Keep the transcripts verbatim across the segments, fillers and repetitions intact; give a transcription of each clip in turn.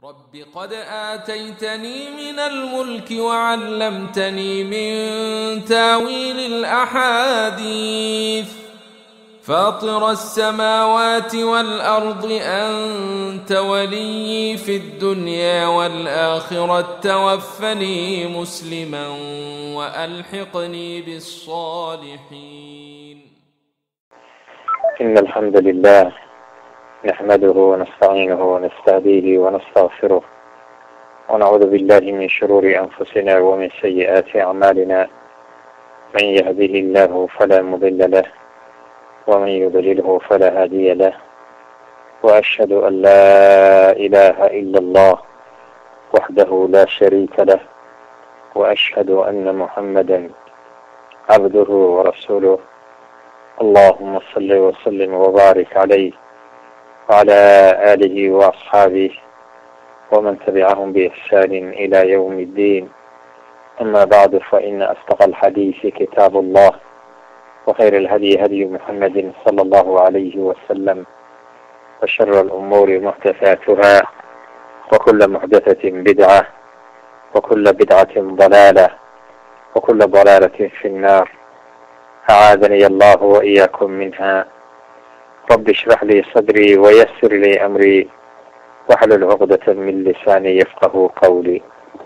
رب قد آتيتني من الملك وعلمتني من تاويل الأحاديث فاطر السماوات والأرض أنت ولي في الدنيا والآخرة توفني مسلما وألحقني بالصالحين. إن الحمد لله نحمده ونستعينه ونستهديه ونستغفره ونعوذ بالله من شرور أنفسنا ومن سيئات أعمالنا، من يهده الله فلا مضل له ومن يضلله فلا هادي له، وأشهد أن لا إله إلا الله وحده لا شريك له، وأشهد أن محمدا عبده ورسوله. اللهم صل وسلم وبارك عليه وعلى آله وأصحابه ومن تبعهم بإحسان إلى يوم الدين. أما بعد، فإن أصدق الحديث كتاب الله، وخير الهدي هدي محمد صلى الله عليه وسلم، وشر الأمور محدثاتها، وكل محدثة بدعة، وكل بدعة ضلالة، وكل ضلالة في النار، أعاذني الله وإياكم منها. رب اشرح لي صدري ويسر لي أمري واحلل عقدة من لساني يفقه قولي.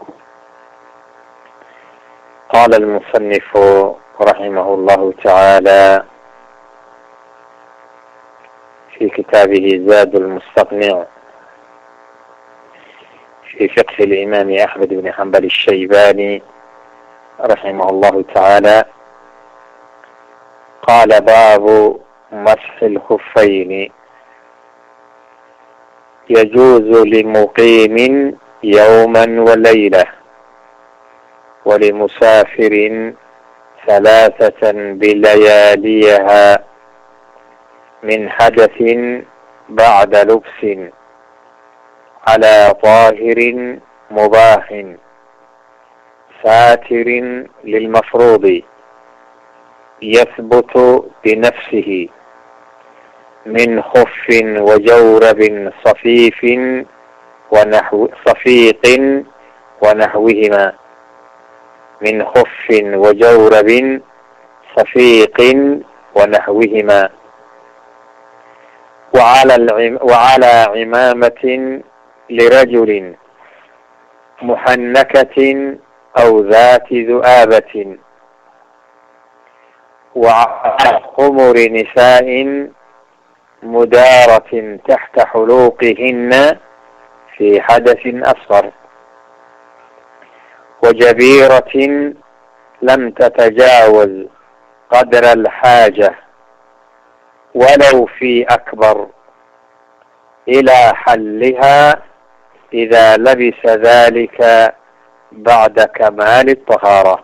قال المصنف رحمه الله تعالى في كتابه زاد المستقنع في فقه الإمام أحمد بن حنبل الشيباني رحمه الله تعالى، قال: باب مسح الخفين. يجوز لمقيم يوما وليلة، ولمسافر ثلاثة بلياليها، من حدث بعد لبس، على طاهر مباح ساتر للمفروض، يثبت بنفسه، من خف وجورب صفيف ونحو صفيق ونحوهما، من خف وجورب صفيق ونحوهما، وعلى العم وعلى عمامة لرجل محنكة أو ذات ذؤابة، وعلى خمر نساء مدارة تحت حلوقهن في حدث أصغر، وجبيرة لم تتجاوز قدر الحاجة ولو في أكبر، إلى حلها إذا لبس ذلك بعد كمال الطهارة.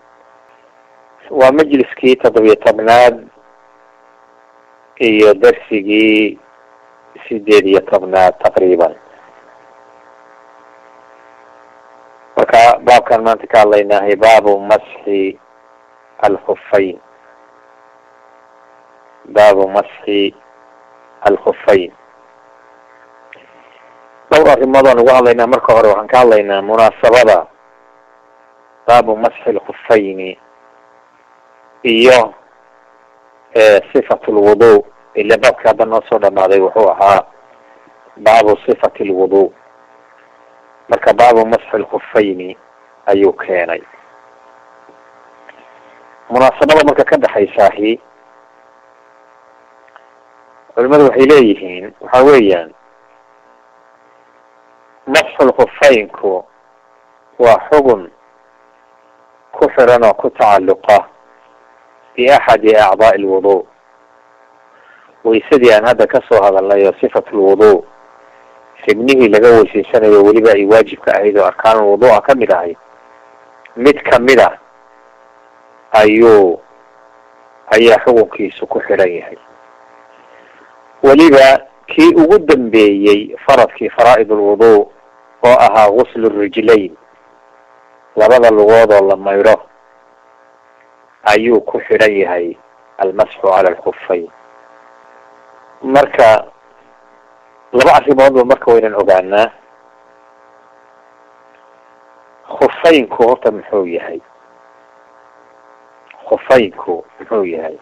ومجلسكي تضوية طبناد iyo darsigii sideed iyo tobnaad taqriiban. marka baabkan maanta ka hadlaynahay baabu masxi alkhufayn. baabu masxi alkhufayn dhowr arrimood aan uga hadlaynaa. marka hore waxaan ka hadlaynaa munaasabada baabu masxi alkhufayni iyo sifatu lwudu. ila baabka hadda noo soo dhamaaday wuxuu ahaa baabu sifati lwudu, marka baabu masxi lkhufayni ayuu keenay. munaasabada marka ka dhexaysaahi culimadu waxay leeyihiin waxa weeyaan masxu lkhufaynku waa xugun ku xiran oo ku tacalluqa biaxadi acdaa'i lwudu. waysadii aan hadda kasoo hadalnay oo sifatu lwudu, xibnihii laga weysaysanayo weliba ay waajibka ahayd oo arkaanul wuduuca kamid ahayd, mid kamida ayuu ayaa xukunkiisu ku xidhan yahay. weliba kii ugu dambeeyey faradkii faraa'id ulwudu oo ahaa guslu rijlayn, labada lugood oo la mayro, ayuu ku xidhan yahay almasxu cala alkhufayn. marka laba arrimoodba marka waynan ogaanaa. khufeynku horta muxuu yahay khufeynku muxuu yahay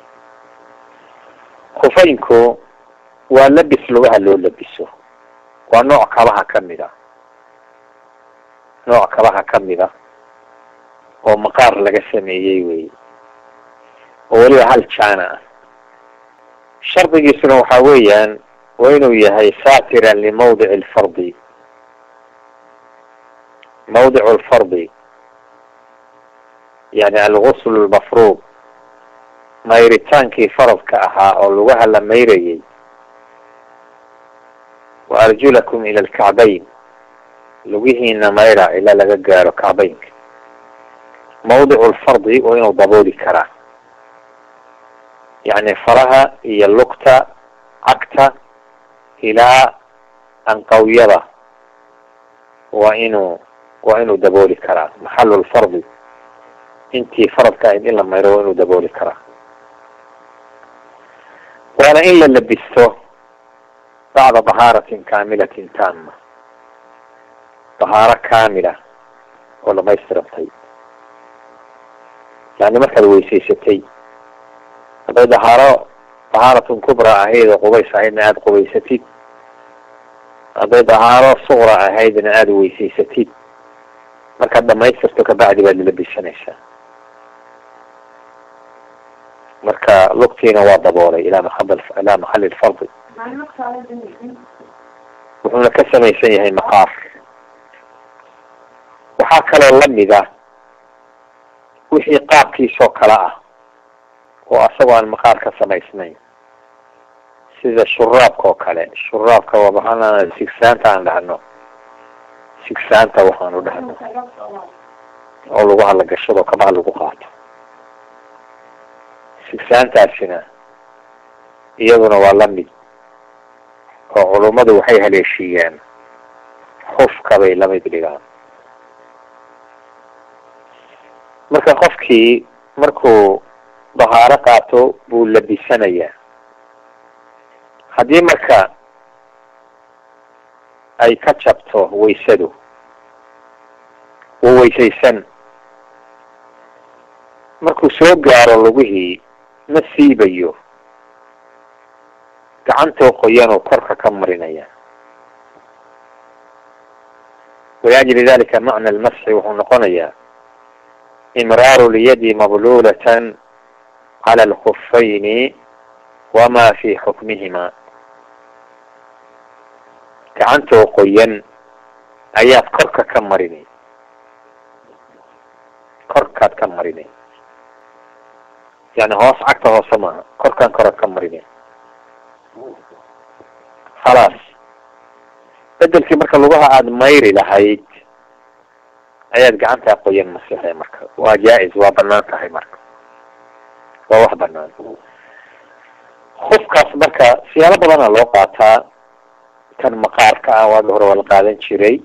khufeynku waa labis lugaha loo labiso waa nooc kabaha kamid a nooc kabaha kamid a oo maqaar laga sameeyey wey oo weliba hal jaana ah shardigiisuna waxa weeyaan waa inuu yahay saatiran limawdic alfardi mawdic alfardi yani algusl almafruud mayritaankii faradka ahaa oo lugaha la mayrayay wa arjulakum ila alkacbayn lugihiina mayra ilaa laga gaaro kacbaynka mawdic alfardi waa inuu dabooli karaa yani faraha iyo lugta cagta ilaa anqawyada waa inuu waa inuu dabooli karaa maxal lfardi intii faradka ahayd in la mayro waa inuu dabooli karaa waana in la labisto bacda dahaaratin kaamilatin taama dahaaro kaamila oo dhamaystirantay yani markaad weysaysatay hadday dahaaro dahaaratun kubra ahayd oo qubays ahaydna aada qubaysatid hadday dahaaro suqra ahaydna aada weysaysatid markaad dhamaystirto kabacdi baad lalabisanaysaa marka lugtiina waa daboolay ilaa maal ilaa maxali lfardi wuxuuna ka samaysan yahay maqaar waxaa kaloo lamid ah wixii qaabkiisoo kale ah oo asagoo aan maqaar ka samaysnayn sida shuraabka oo kale shuraabka waa maxaa sigsaanta aan dhahno sigsaanta waxaanu dhahno oo lugaha la gashado kabaha lagu qaato sigsaantaasina iyaduna waa lamid oo culummadu waxay haleeshiiyaan xufka bay lamid dhigaan marka qofkii markuu dahaaro qaato buu labisanayaa haddii marka ay ka jabto waysadu wuu weysaysan markuu soo gaaro lugihii ma siibayo gacantoo qoyanoo korka ka marinaya waliajli dalika macna almasxi wuxuu noqonayaa imraaru lyadi mablulatan cala alkhufayni wama fi xukmihima gacantoo qoyan ayaad korka ka marinay korkaad ka marinay yani hoos cagta hoose maaha korkaan koraad ka marinay khalaas bedelkii marka lugaha aada mayri lahayd ayaad gacantaa qoyan masixay marka waa jaa-is waa banaan tahay marka waa wax banaan khufkaas marka siyaalo badana loo qaataa kan maqaarka ah waagi hore waa la qaadan jiray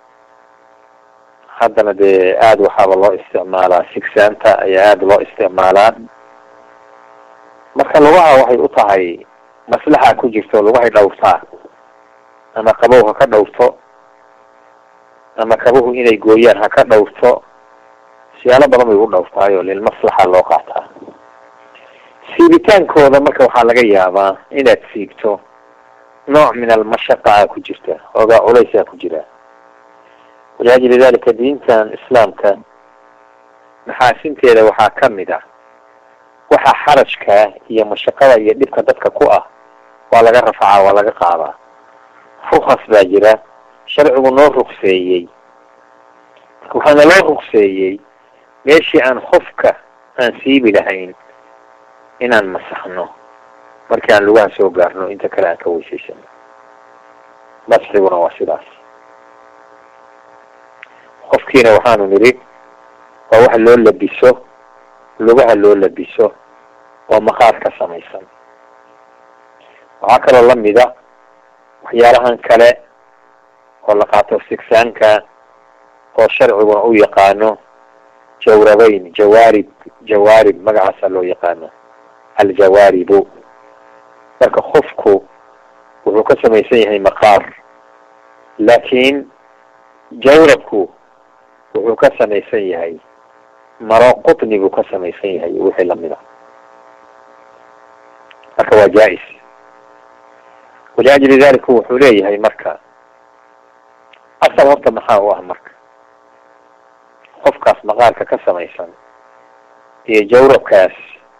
haddana dee aada waxaaba loo isticmaalaa sigsaanta ayaa aada loo isticmaalaa marka lugaha waxay u tahay maslaxa ku jirto lugahay dhowrtaa ama qabow ha ka dhowrto ama kabuhu inay gooyaan ha ka dhowrto siyaalo badan bay u dhowrtaayo lilmaslaxa loo qaataa siibitaankooda marka waxaa laga yaabaa inaad siibto nooc min almashaqa a ku jirta oogaa culaysaa ku jira waliajli dalika diintan islaamka maxaasinteeda waxaa kamid ah waxa xarajka iyo mashaqada iyo dhibka dadka ku ah waa laga rafacaa waa laga qaadaa rukas baa jira sharcigu noo rugseeyey waxaana loo rugseeyey meeshii aan khufka aan siibi lahayn inaan masaxno markii aan lugaha soo gaarno inta kale aan ka weysaysano masxiguna waa sidaas qofkiina waxaanu nidhi waa wax loo labiso lugaha loo labiso oo maqaar ka samaysan waxaa kaloo lamida waxyaalahan kale oo la qaato sigsaanka oo sharciguna u yaqaano jawrabeyn jawaarib jawaarib magacaasa loo yaqaano aljawaaribu marka khufku wuxuu ka samaysan yahay maqaar laakiin jawrabku wuxuu ka samaysan yahay maro qutni buu ka samaysan yahay wixii lamid a marka waa jaa-is waliajli dalika wuxuu leeyahay marka asal horta maxaa u ah marka qofkaas maqaarka ka samaysan iyo jawrabkaas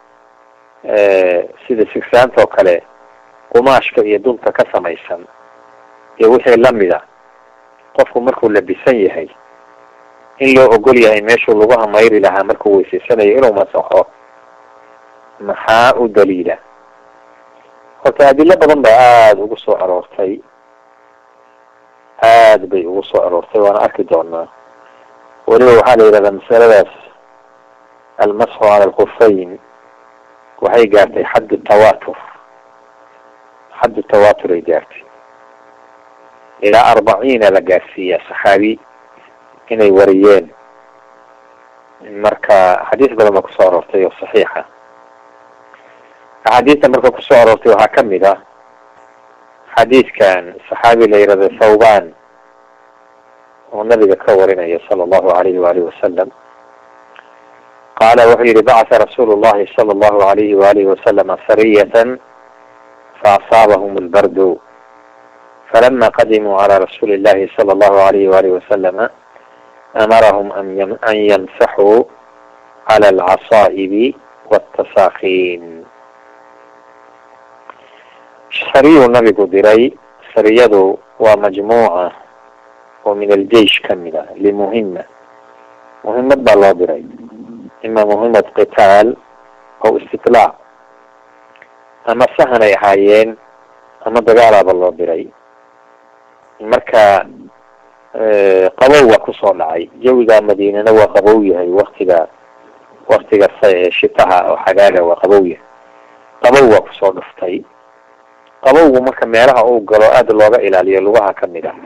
sida sigsaanta oo kale qumaashka iyo dunta ka samaysan iyo wixii lamida qofku markuu labisan yahay in loo ogol yahay meeshuu lagu hamayri lahaa markuu weysaysanayo inuu masaxo maxaa u daliila horta adilo badan baa aada ugu soo aroortay aada bay ugu soo aroortay waana arki doonaa weliba waxaa la yidhahdaa masaladaas almasxu cala alkufayn waxay gaartay xaddu tawatur xaddu tawatur ay gaartay ilaa arbaciina la gaarsiiyaa saxaabi inay wariyeen marka xadiis badan baa kusoo aroortay oo saxiixa axaadiista marka kusoo aroortay waxaa kamid ah xadiiskan saxaabi la yihahdo thawban oo nabiga ka warinaya sala allahu alayhi waalihi wasalam qaala wuxuu yihi bacatha rasuulu llahi sala allahu alayhi waalihi wasalama sariyatan faasaabahum lbardu falama qadimuu cala rasuuli llahi sala allahu alayhi waalihi wasalama amarahum an yamsaxuu cala alcasaa'ibi wاtasaakiin sariyuu nabigu diray sariyadu waa majmuuca oo min aljeish kamid ah limuhima muhimad baa loo diray ima muhimad qitaal oo istitlaac ama sahan ay ahaayeen ama dagaalaaba loo diray marka qabow waa kusoo dhacay jawiga madiinana waa qabow yahay waktiga waktiga shitaha oo xagaaga waa qabow yahay qabow waa kusoo dhuftay qabowgu marka meelaha uu galo aada looga ilaaliyo lugaha kamid ah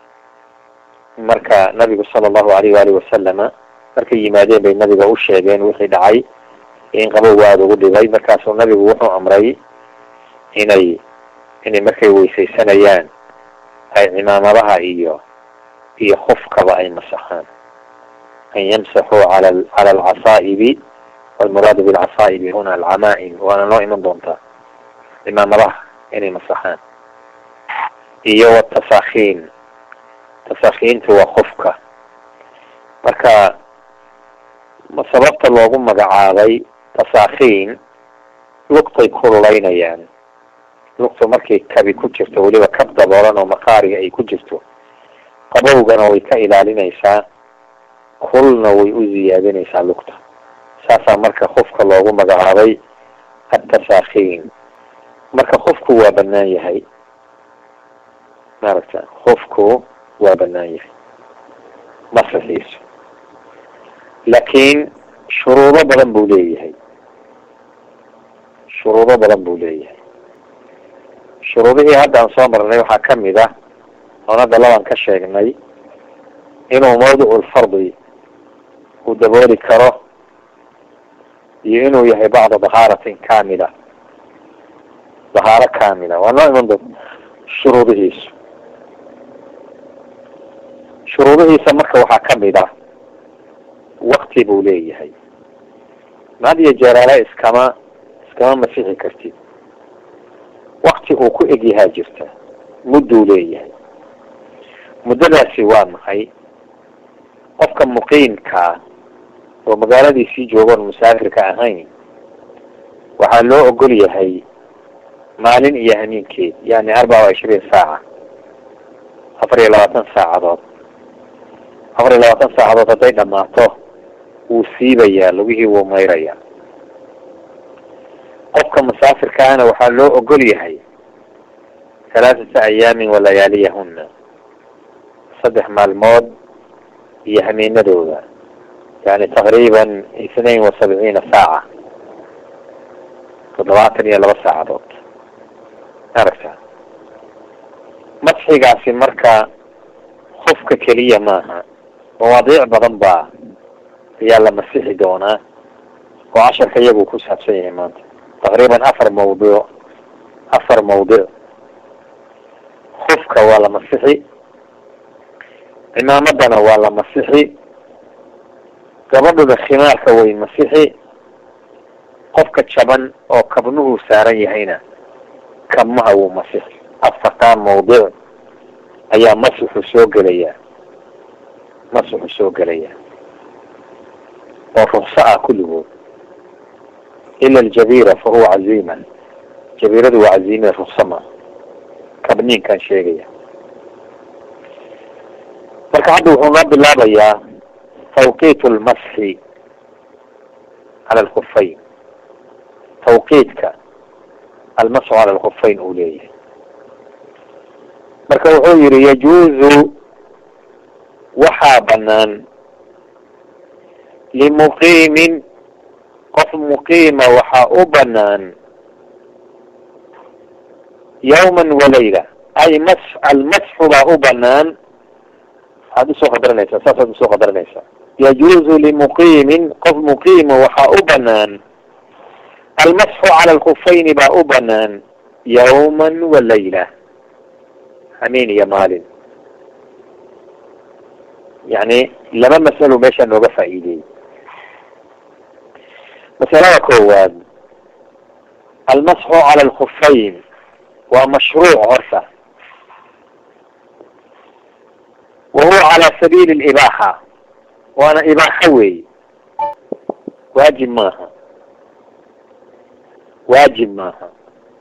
marka nabigu sala allahu alayh waalihi wasalama markay yimaadeen bay nabiga u sheegeen wixii dhacay in qabowgu aada ugu dhibay markaasuu nabigu wuxuu amray inay inay markay weysaysanayaan ay cimaamadaha iyo iyo khufkaba ay masaxaan an yamsaxuu cala cala alcasaa'ibi walmuraadu bilcasaa'ibi huna alcamaa'im waana noo iman doontaa cimaamadaha inay masaxaan iyo watasaakiin tasaakiinta waa khufka marka sababta loogu magacaabay tasaakiin lugtay kululaynayaan lugtu markay kabi ku jirto weliba kab daboolan oo maqaariga ay ku jirto qabowgana way ka ilaalinaysaa kulna way u ziyaadinaysaa lugta saasaa marka khufka loogu magacaabay atasaakiin marka khufku waa banaan yahay maaragta khufku waa banaan yahay masaxiisu laakiin shuruudo badan buu leeyahay shuruudo badan buu leeyahay shuruudihii hadda aan soo marnay waxaa kamid ah oon hadda laban ka sheegnay inuu mawdicu lfardi uu dabooli karo iyo inuu yahay bacda dahaaratin kaamila dahaaro kaamila waa noo iman doonta shuruudihiisu shuruudihiisa marka waxaa kamid ah wakti buu leeyahay maad iyo jeeraale iskama iskama masixi kartid wakti uu ku eg yahaa jirta mudduu leeyahay muddadaasi waa maxay qofka muqiimkaa oo magaaladiisii joogoon musaafirka ahayn waxaa loo ogol yahay maalin iyo hamiinkeed yani arbaca wa ishriin saaca afar iyo labaatan saacadood afar iyo labaatan saacadood hadday dhamaato wuu siibayaa lugihii wuu mayrayaa qofka musaafirkaana waxaa loo ogol yahay halaaثata ayaamin walayaaliyahuna saddex maalmood iyo hameenadooda yani taqriiban isnain wa sabciina saaca toddobaatan iyo laba saacadood aragta masxigaasi marka khufka keliya maaha mawaadiic badan baa ayaa la masixi doonaa oo casharka iyagu ku saabsan yahay maanta taqriiban afar mawduuc afar mawduuc khufka waa la masixi cimaamadana waa la masixi gabadhuna khimaarka way masixi, qofka jaban oo kabnuhu saaran yahayna kabmaha wuu masixi. afartaan mawdic ayaa masixu soo gelaya masixu soo gelaya oo rukso ah kulligood ila aljabira fahuwa caziima. jabiradu waa caziime, rukso ma kabniinkan sheegaya. marka hadda wuxuu noo bilaabayaa tawqiit lmasxi cala alkufayn, tawqiidka almasxu cala alkufayn uu leeyahay. marka wuxuu yihi yajuuzu waxaa banaan limuqiimin qof muqiima waxaa u banaan yawman walayla, ay mas almasxu baa u banaan. waxaad usoo qadaranaysaa saasaad usoo qadaranaysaa yajuuzu limuqiimin qof muqiima waxaa u banaan almasxu cala alkufayni baa u banaan yawman walayla, hameen iyo maalin. yani laba mas'alo meesha nooga faa'iideeyey. masalada koowaad, almasxu cala alkufayn waa mashruuc horta, wahuwa cala sabiili libaaxa, waana ibaaxa weey, waajib maaha waajib maaha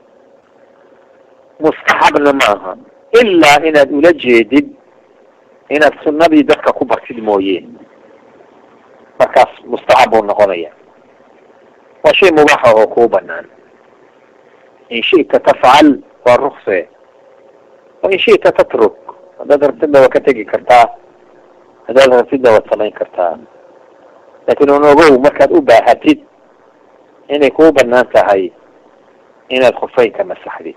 mustaxabna maaha, ilaa inaad ula jeedid inaad sunadii dadka ku bartid mooye, markaas mustaxab buu noqonaya. waa shay mubaaxa oo kuu banaan. in shita tafcal waa rukse, wa in shita tatruk, haddaad rabtidna waa ka tegi kartaa, haddaad rabtidna waad samayn kartaa. laakin un ogow markaad u baahatid inay kuu banaan tahay inaad kufeynka masaxdid.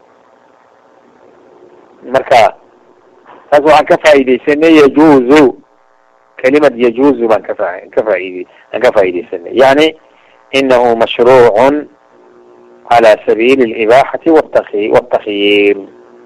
marka taas waxaan ka faaideysanay yajuuzu, kalimad yajuuzu baan kafa kafaid aan ka faaideysanay, yani inahu mashruuc cala sabiili libaaxati wاtakyiir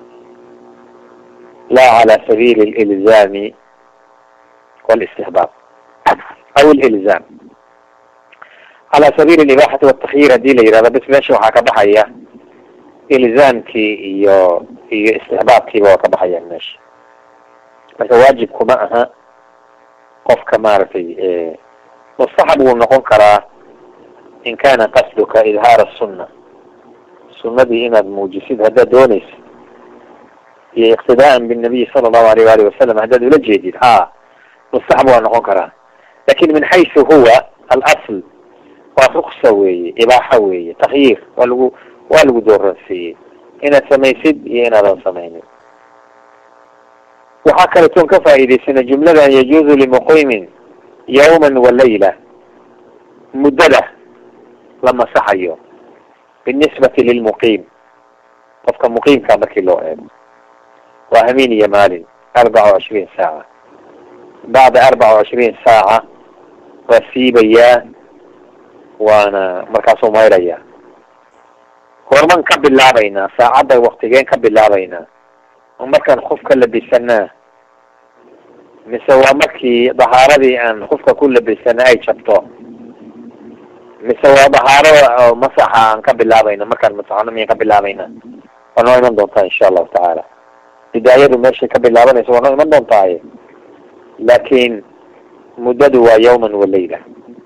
la cala sabiili lilzaami wاlistihbaab aw lilzaam. cala sabiili libaaxati wاtakyiir hadii la yihahdo bis meesha waxaa ka baxaya ilzaamkii iyo iyo istihbaabkiiba waa ka baxayaan meesha. marka waajib kuma aha qofka maaragtay mustaxab wuu noqon karaa in kana qasduka idhaar الsuna, sunadii inaad muujisid haddaad doonaysa, iyo iqtidaa'an binabiy sala allahu alayh waali wasalam haddaad ula jeedid, ha mustaxab waa noqon karaa. lakin min xaysu huwa alasl waa ruksa weeye, ibaaxa weeye, takyiir waa lagu waa lagu dooransiiyey inaad samaysid iyo inaadan samaynin. waxaa kaletoon ka faa'iidaysana jumladan yajuuzu limuqiimin yawman walayla, muddada la masaxayo binisbati lilmuqiim, qofka muqiimkaa markii loo eego waa hameen iyo maalin arbaca وعشرين saaca. bacda arbaca وعشرين saaca waa siibayaa, waana markaasuu mayraya. horman ka bilaabaynaa, saacadda waktigeen ka bilaabaynaa, markaan kufka labisanaa, mise waa markii dahaaradii aan kufka ku labisana ay jabto, mise waa dahaarada masaxa aan ka bilaabayna, markaan masaxno miyaan ka bilaabayna? waa noo iman doontaa insha allahu tacaala. bidaayadu meeshay ka bilaabanaysa waa noo iman doontaaye, laakin muddadu waa yawman walayla,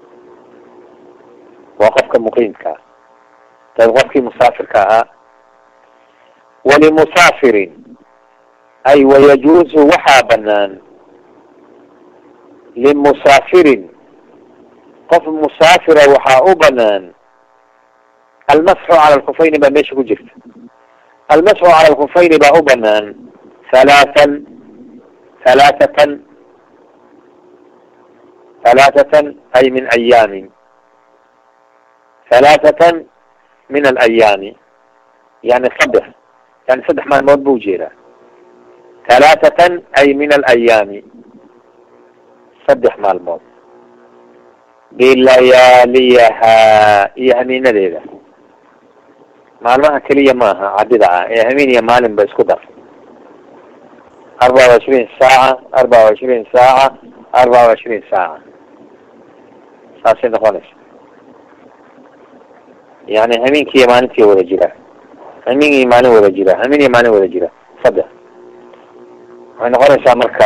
waa qofka muqiimkaa. dad qofkii musaafirka ahaa, walimusaafirin ay wayajuuzu waxaa banaan limusaafirin qof musaafira waxaa u banaan almasxu cala alkufayni baa meesha ku jirta. almasxu cala alkufayni baa u banaan halaatan halaathatan halaathatan ay min ayaamin, halaathatan min alayaami, yani saddex yani saddex maalmood buu jeedaa. halaathatan ay min alayaami, saddex maalmood, bilayaaliyaha iyo hamiinadeeda. maalmaha keliya maaha cadida ah ee hameen iyo maalin ba isku dar. arbaca وعشرين saaca arbaca وعشرين saaca arbaca وعشرين saaca saasay noqonaysa. yani hameenkiiyo maalintii wada jira, hameen iyo maalin wada jira, hameen iyo maalin wada jira, saddex waxay noqonaysaa marka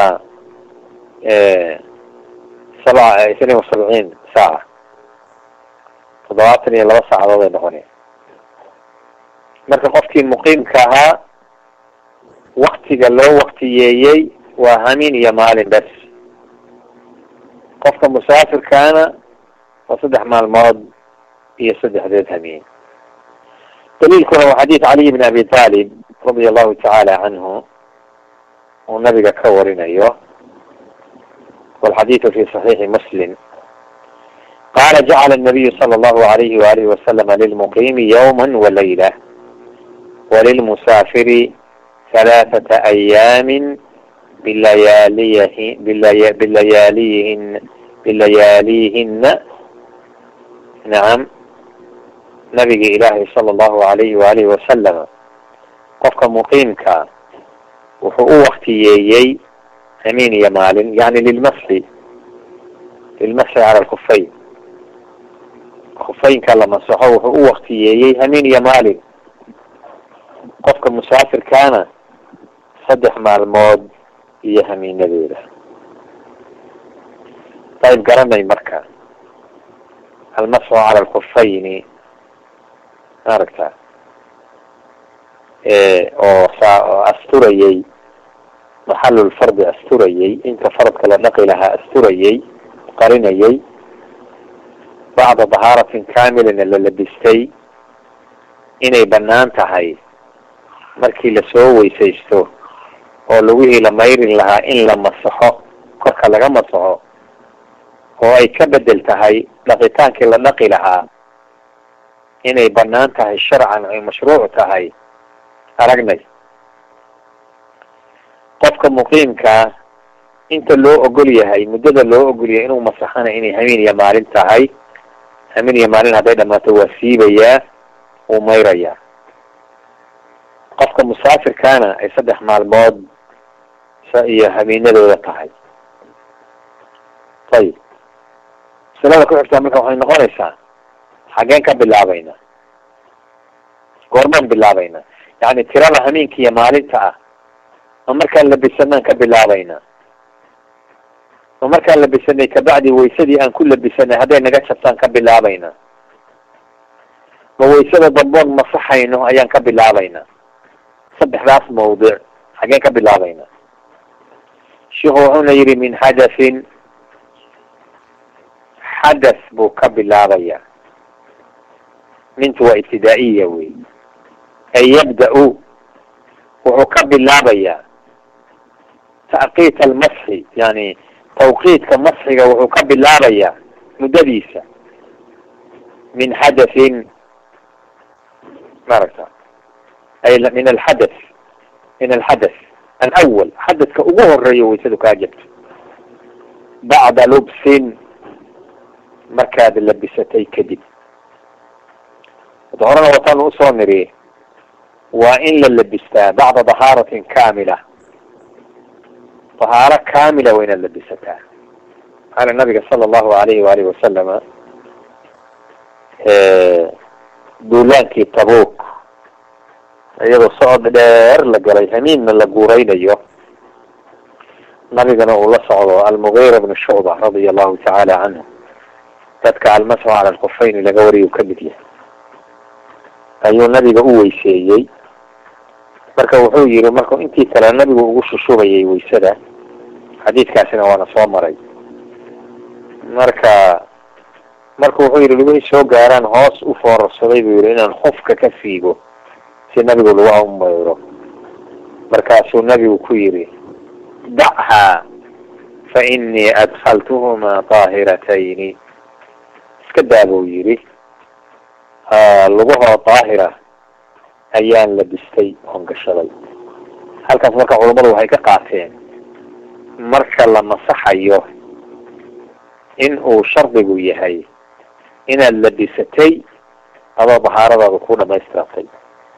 sabca isniin wa sabciin saaca, toddobaatan iyo laba saacadood ay noqonaya. marka qofkii muqiimka ahaa waktiga loo waktiyeeyey waa hameen iyo maalin bas. qofka musaafirkaana waa saddex maalmood iyo saddexdeed hameen. daliilkuna waa xadiid caliy bn abi talib radia allahu tacaala canhu uu nabiga ka warinayo, walxadiidu fi صaxiixi muslim qala jacala الnabiyu salى allahu alayhi waalihi wasalama lilmuqiimi ywma walayla walilmusaafiri halaaثata ayaami bilayaaliyihin bilayaaliyihin bilayaaliihina. nacam, nabiga ilaahay sala allahu alayhi waalihi wasalama qofka muqiimka wuxuu u waktiyeeyey hameen iyo maalin, yani lilmasxi lilmasxi cala lkufayn. kufaynka la masaxo wuxuu u waktiyeeyey hameen iyo maalin. qofka musaafirkaana saddex maalmood iyo hameenadeeda. ayb garanay marka almasxu cala lkufayni maaragta oo oo asturayey maxalulfardi asturayey, inta faradka la dhaqi lahaa asturayey, qarinayey, bacda dahaaratin kaamilana la labistay, inay banaan tahay markii lasoo weysaysto oo lagihii la mayrin lahaa in la masaxo, korka laga masaxo, oo ay ka bedel tahay dhaqitaankii la dhaqi lahaa, inay banaan tahay sharcan ay mashruuc tahay aragnay. qofka muqiimkaa inta loo ogol yahay, muddada loo ogol yahay inuu masaxana inay hameen iyo maalin tahay. hameen iyo maalin hadday dhamaato waa siibayaa, wuu mayrayaa. qofka musaafirkaana ay saddex maalmood iyo hameenadooda tahay. ayib, masalada ku xigtaa marka waxay noqonaysaa xaggeen ka bilaabayna, goormaan bilaabayna? yani tirada hameenka iyo maalinta ah ma markaan labisanaan ka bilaabayna, ma markaan labisanay kabacdi waysadii aan ku labisanay hadday naga jabtaan ka bilaabayna, ma waysada damboon masaxayno ayaan ka bilaabayna? saddexdaas mawdic xaggeen ka bilaabayna? sheikhu wuxuuna yihi min xadathin, xadath buu ka bilaabaya. mintu waa ibtidaa'iya wey, ay yabda-u wuxuu ka bilaabayaa taqit almasxi, yani tawqiidka masxiga wuxuu ka bilaabayaa muddadiisa. min xadathin maaragta ay min alxadath, min alxadath alawal, xadadka ugu horeeyo waysadu kaa jabto. bacda lubsin, markaad labisatay kadib. hada horena wataan usoo niri waa in la labistaa bacda dahaaratin kaamila. dahaaro kaamila waa inaad labisataa. maxaana nabiga sala allahu alayhi waalihi wasalama duulaankii tabuk iyadoo socod dheer la galay, hamiinna la guureynayo, nabigana uu la socdo almugiira bnu shucba radia allahu tacaala canhu, dadka almasxu cala lkufayni laga wariyu kamid yahay, ayuu nabiga u weyseeyey. marka wuxuu yihi marku intii kale nabigu ugu shushubayay waysada, xadiidkaasina waana soo maray. marka marka wuxuu yihi lugihii soo gaaraan hoos u foorarsaday buu yihi inaan khufka ka fiigo si nabigu lugaha u mayro. markaasuu nabigu ku yihi dachaa fa inii adkaltuhumaa daahiratayni, iska daa buu yihi lugahoo daahira ayaan labistay oon gashaday. halkaas marka culammadu waxay ka qaateen marka la masaxayo in uu shardigu yahay inaad labisatay adoo dahaaradaada ku dhamaystiratay.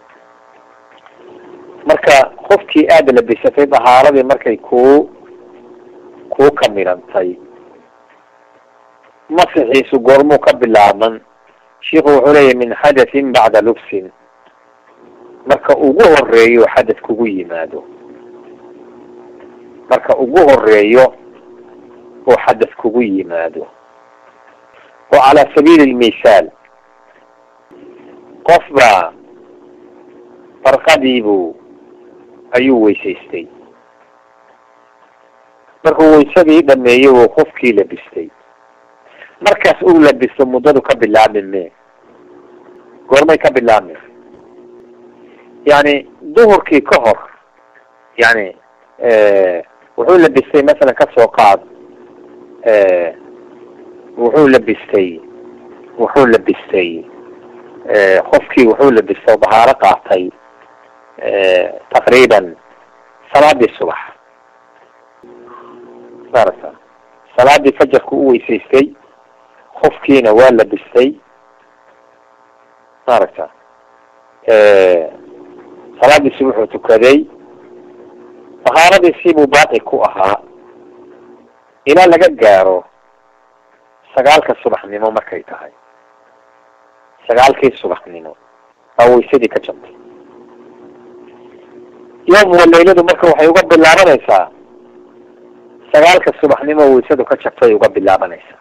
marka qofkii aada labisatay dahaaradii markay ku kuu kamilantay masixiisu goormuu ka bilaaban shiiku wuxuu leeyahy min xadathin bacda lubsin marka ugu horeeyo xadath kugu yimaado marka ugu horeeyo oo xadath kugu yimaado oo calaa sabiili lmithaal qof baa barqadiibuu ayuu weysaystay markuu waysadii dhameeyey oo qofkii labistay markaas uu labisto muddadu ka bilaabmi me goormay ka bilaabmi yani duhurkii ka hor yani wuxuu labistay masalan kasoo qaad wuxuu labistay wuxuu labistay qofkii wuxuu labistay dahaaro qaatay taqriiban salaadii subax maaragta salaadii fajarku u weysaystay qofkiina waa labistay maaragta salaadiisi wuxuu tukaday dahaaradiisii buu baaqi ku ahaa ilaa laga gaaro sagaalka subaxnimo markay tahay sagaalkii subaxnimo baa waysadii ka jabtay yom wa layladu marka waxay uga bilaabanaysaa sagaalka subaxnimo waysadu ka jabtay uga bilaabanaysaa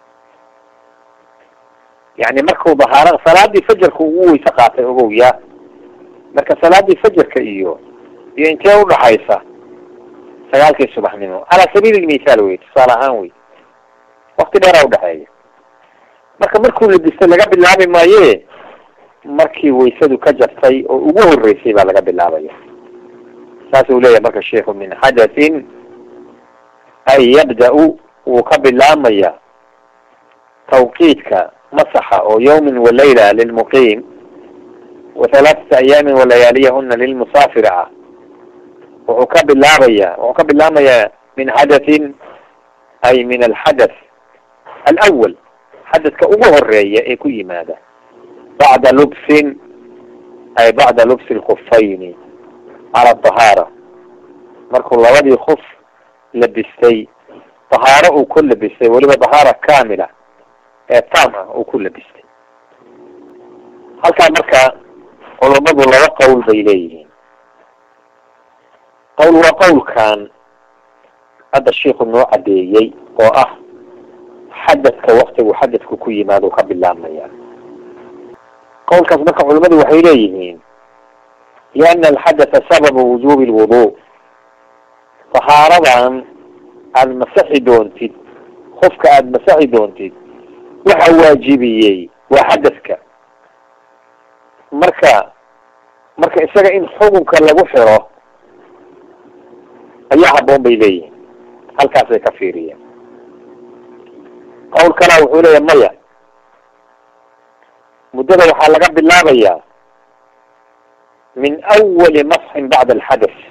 yani markuu dahaara salaadii fajarka ugu weyse qaatay ogow ya marka salaadii fajarka iyo iyo intee udhaxaysa sagaalkii subaxnimo calaa sabiili lmithaal wey tusaale ahaan wey wakti dheeraa udhaxeeya marka markuu labistay laga bilaabi maaye markii waysadu ka jabtay oo ugu horeysay baa laga bilaabaya saas uu leeyahay marka sheikhu min xadathin ay yabda-u wuu ka bilaabmaya tawqiidka masaxa oo yawmin walayla lilmuqiim wa halaaثata ayaamin walayaaliyahuna lilmusaafir ah wuxuu ka bilaabaya wuxuu ka bilaabmaya min xadathin ay min alxadath alawal xadadka ugu horeeya ee ku yimaada bacda lubsin ay bacda lubsi lkufayni cala dahaara markuu labadii kuf labistay dahaaro uu ku labistay weliba dahaara kamila ee tam ah uu ku labistay halkaa marka culamadu laba qowl bay leeyihiin qowl waa qowlkan hadda shiiku noo cadeeyey oo ah xadadka waktigu xadadku ku yimaado ka bilaabmaya qowlkaas marka culamadu waxay leeyihiin liana alxadatha sababu wujubi lwudu dahaaradan aada masaxi doontid qofka aada masaxi doontid waxa waajibiyey waa xadadka marka marka isaga in xukunka lagu xiro ayaa haboon bay leeyihiin halkaasay ka fiiriyeen qowl kalaa wuxuu leeyahay maya muddada waxaa laga bilaabayaa min awali masxin bacda alxadath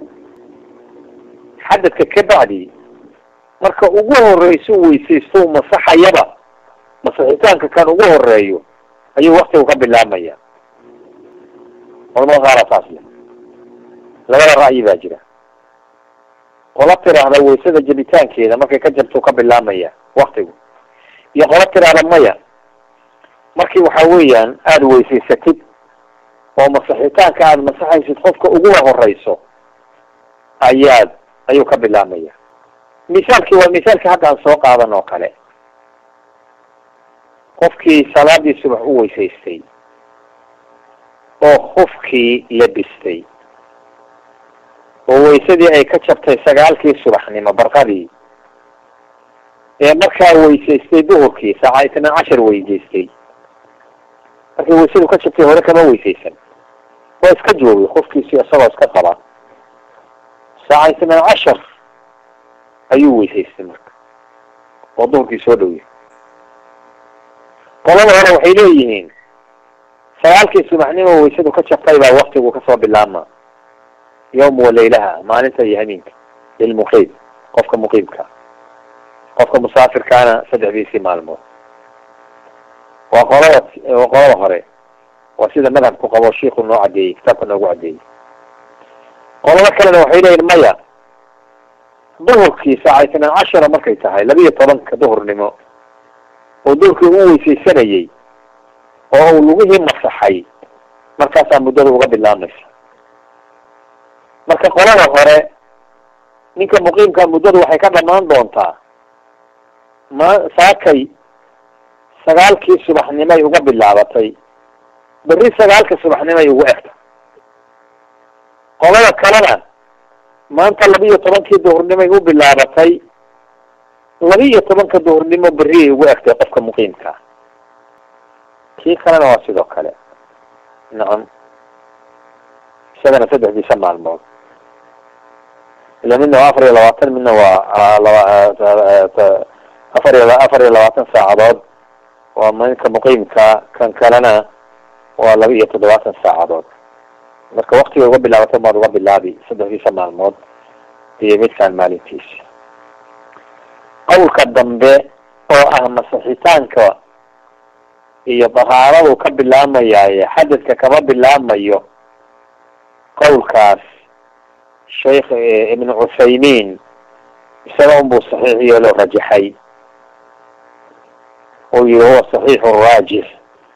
xadadka ka bacdi marka ugu horeyso weysaysto masaxayaba masaxitaanka kan ugu horeeyo ayuu waktigu ka bilaabmaya culamada qaara saas le labada ra'yi baa jira qola tiraahda waysada jabitaankeeda markay ka jabto ka bilaabmaya waktigu iyo qola tiraahda maya markii waxa weeyaan aada weysaysatid oo masaxitaanka aada masaxaysid qofka uguwa horeyso ayaad ayuu ka bilaabmaya misaalkii waa misaalkii hadda aan soo qaadan oo kale qofkii salaadii subax u weysaystay oo qofkii labistay oo waysadii ay ka jabtay sagaalkii subaxnimo barqadii ee markaa weysaystay duhurkii saaca itnaan cashar weysaystay markii waysadu ka jabtay hore kama weysaysan waa iska joogay qofkiisi isagoo iska qaba saaca itnaan cashar ayuu weysaystay marka oo duhurkii soo dhowya qolada hore waxay leeyihiin sagaalkii subaxnimo waysadu ka jabtay baa waktigu kasoo bilaabma yawm walaylaha maalinta iyo hameenka lilmuqiim qofka muqiimka qofka musaafirkaana saddexdiisii maalmood waa qolada waa qolada hore waa sida madhabku qabo shiiku noo cadeeyey kitaabka noogu cadeeyey qolada kalena waxay leeyihin maya duhurkii saaca itnaan cashara markay tahay labiiyo tobanka duhurnimo ودولكي هو ويسيسانيي oo lugihii masaxay markaasaa muddada uga bilaamaysa marka qolada hore ninka muqiimka muddadu waxay ka dhamaan doontaa ma saakay sagaalkii subaxnimay uga bilaabatay berri sagaalka subaxnimay ugu egta qolada kalena maanta laba iyo tobankii duhurnimay u bilaabatay laba iyo tobanka duhurnimo berriay ugu egtay qofka muqiimka kii kalena waa sidoo kale nacam isagana saddexdiisa maalmood ila midna waa afar iyo labaatan midna waa laba afar iyo afar iyo labaatan saacadood waa minka muqiimka kan kalena waa laba iyo toddobaatan saacadood marka waktiga uga bilaabatay maad uga bilaabi saddexdiisa maalmood iyo midkaan maalintiisa qawlka dambe oo ah masixitaanka iyo dahaaradu ka bilaamayaye xadadka kama bilaamayo qawlkaas sheekh ibn cuthaymin isaga unbuu saxiixiyo loo rajaxay oo yiri huwa saxiixu raajix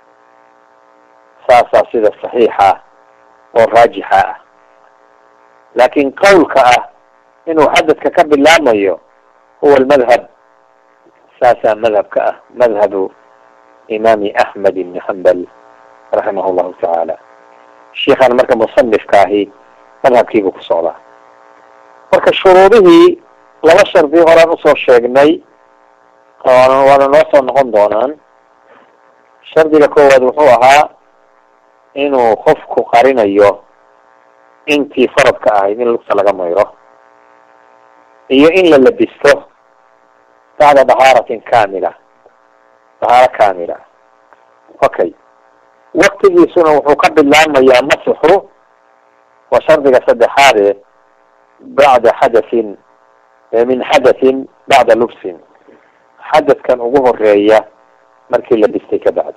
saasaa sida saxiixa oo raajixa ah laakin qawlka ah inuu xadadka ka bilaamayo huwa almadhab saasaa madhabka ah madhabu إمام أحمد بن حنبل رحمه الله تعالى الشيخ أنا مركب مصنف كاهي مذهب كيف كصولة مركب شروطه لما شرطي غير نصر الشيخني وانا نوصل نقوم دونان شرطي لكو ودوحوها إنه خفك قارين أيوه إنتي فرض كاهي من اللقصة لغا ميره إيو إن للبسته بعد طهارة كاملة طهارة كاملة اوكي وقتي سنة وحقب اللهم يا مسحه وشرطك صدحاره بعد حدث من حدث بعد لبس حدث كان أبوه الرئية مركي لبستيك بعد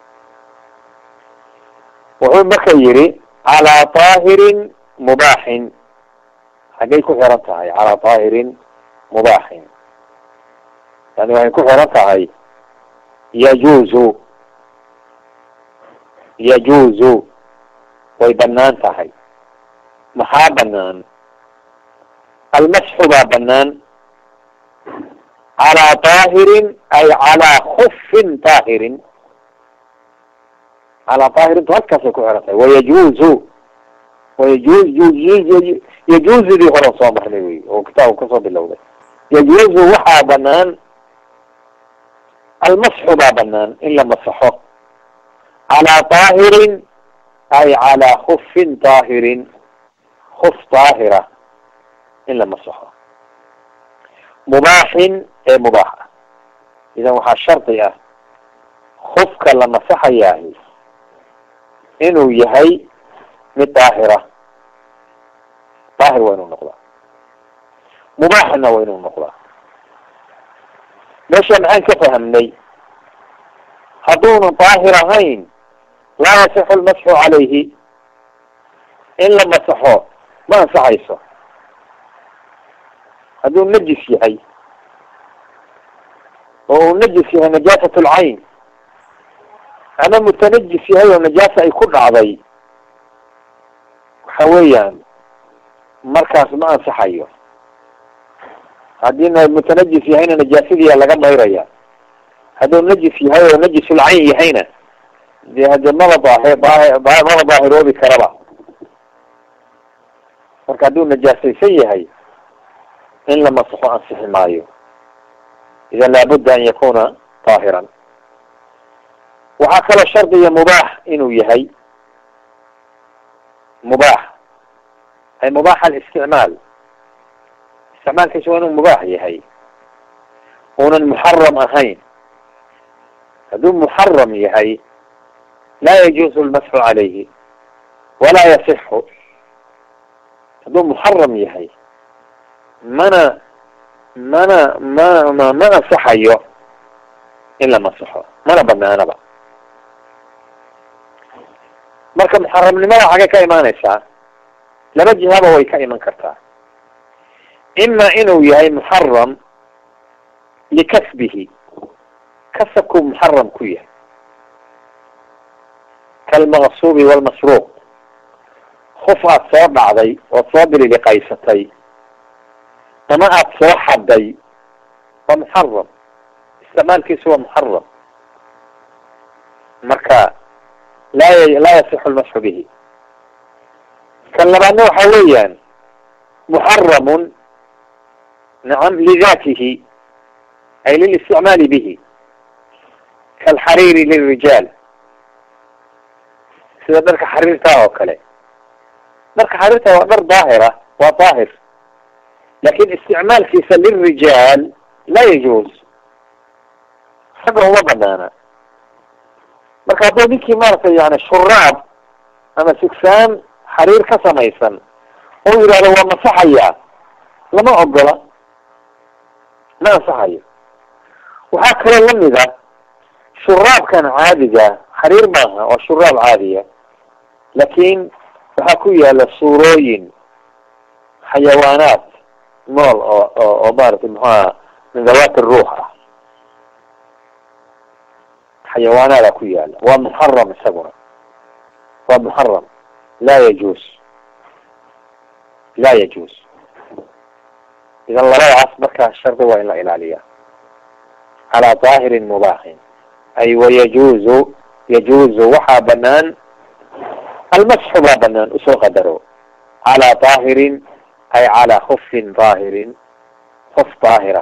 وهو مخيري على طاهر مباح حقيقة حرمتها على طاهر مباح يعني وهيكون حرمتها يجوز يجوز ويبنان تحي محا بنان المسح با بنان على طاهر أي على خف طاهر على طاهر تركز كعرته ويجوز ويجوز يجوز يجوز ذي خرصان بحلوي وكتاب كصب اللولة يجوز وحا بنان المسح بابنان إلا مسحه على طاهر أي على خف طاهر خف طاهرة إلا مسحه مباح أي مباح إذا وحا الشرطية خفك لما مسح ياهي إنه يهي من طاهرة طاهر وين النقطة مباح وين النقطة ليش الآن كفهمني هدون طاهرين لا يصح المسح عليه إلا مسحوه ما صحيصه هدون نجس يهي ونجس يهي نجاسة العين أنا متنجس يهي ونجاسة يكون عضي حويا مركز ما صحيه هدينا المتنجس يهينا نجاسية لقد غيريا هذا النجس يهي ونجس العين يهينا دي هذا مرض مرض ظاهر بكربة فكادون نجاسية هي إن لم يصح عن صح مايو إذا لابد أن يكون طاهرا وهكذا الشرط مباح إنه يهي مباح أي مباح الاستعمال استعمال كيسوانه مباح يهي هنا المحرم أهين هذون محرم يهي لا يجوز المسح عليه ولا يصح هذون محرم يهي منا منا ما ما ما صحيه إلا ما صحه منا بدنا أنا بقى مركب محرم لماذا حاجة كإيمانيسا لما جهابه هو كإيمان كرتا إما إنه يهي محرم لكسبه kasabku muxaram ku yahay kalmaqsuubi walmasruuq qof aad soo dhacday ood soo bililiqaysatay ama aad soo xaday waa muxaram isticmaalkiisu waa muxaram marka laa laa yasixu lmasxu bihi kan labaadna waxa weeyaan muxaramun nacam lidatihi ay lilisticmaali bihi kalxariiri lilrijaal sida dharka xariirta oo kale dharka xariirta waa dhar daahira waa daahir lakin isticmaalkiisa lilrijaal laa yajuuz ragga uma banaana marka hadduu ninkii maaragtay yani shuraab ama sigsaan xariir ka samaysan oo yidhahdo waa masaxaya lama ogola ma ansaxayo waxaa kaloo lamida shuraabkan caadiga xariir maaha waa shuraab caadiya lakin waxaa ku yaala suurooyin xayawaanaat nool oo oo oo maaragtay muxuaha min dawaati ruux ah xayawaanaada ku yaala waa muxaram isaguna waa muxaram laa yajuuz laa yajuuz idan labadaas markaa shardi waa in la ilaaliya calaa daahirin mubaaxin ay wayajuuzu yajuuzu waxaa banaan almasxu baa banaan usoo qadaro calaa daahirin ay calaa khufin daahirin khuf daahira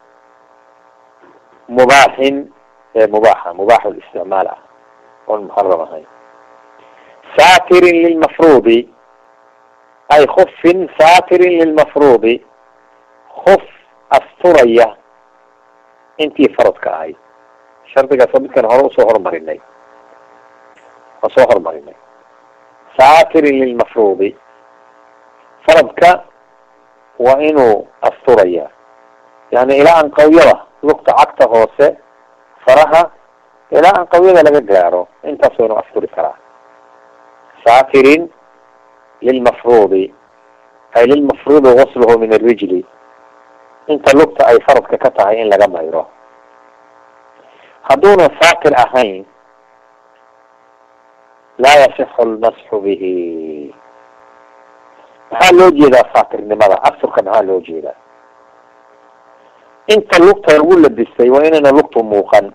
mubaaxin ee mubaaxa mubaax listicmaal ah oon muxaram ahayn saatirin lilmafruudi ay khufin saatirin lilmafruudi kuf asturaya intii faradka ahayd shardigaas midkan hore usoo hormarinay waa soo hormarinay saatirin lilmafruudi faradka waa inuu asturaya yani ilaa anqawyada lugta cagta hoose faraha ilaa anqawyada laga gaaro intaas waa inuu asturi karaa saatirin lilmafruudi ay lilmafruudi gusluhu min alrijli inta lugta ay faradka ka tahay in laga mayro hadduuna saatir ahayn laa yasixu lmasxu bihi maxaa loo jeedaa saatirnimada asturka maxaa loo jeedaa inta lugta lagu labistay waa inayna lugtu muuqan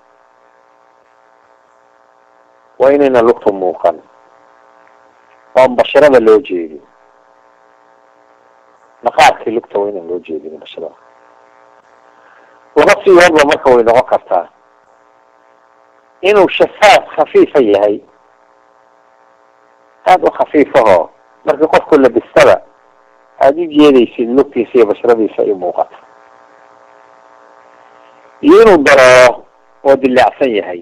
waa inayna lugtu muuqan oon basharada loo jeedin maqaarkii lugta waa inaan loo jeedin basharada laba siyoodba marka way noqon kartaa inuu shafaaf khafiifa yahay aada u khafiifaho markii qofku labistada aada u jeedaysid lugtiisa iyo basharadiisa ay muuqato iyo inuu daroo oo dilaacsan yahay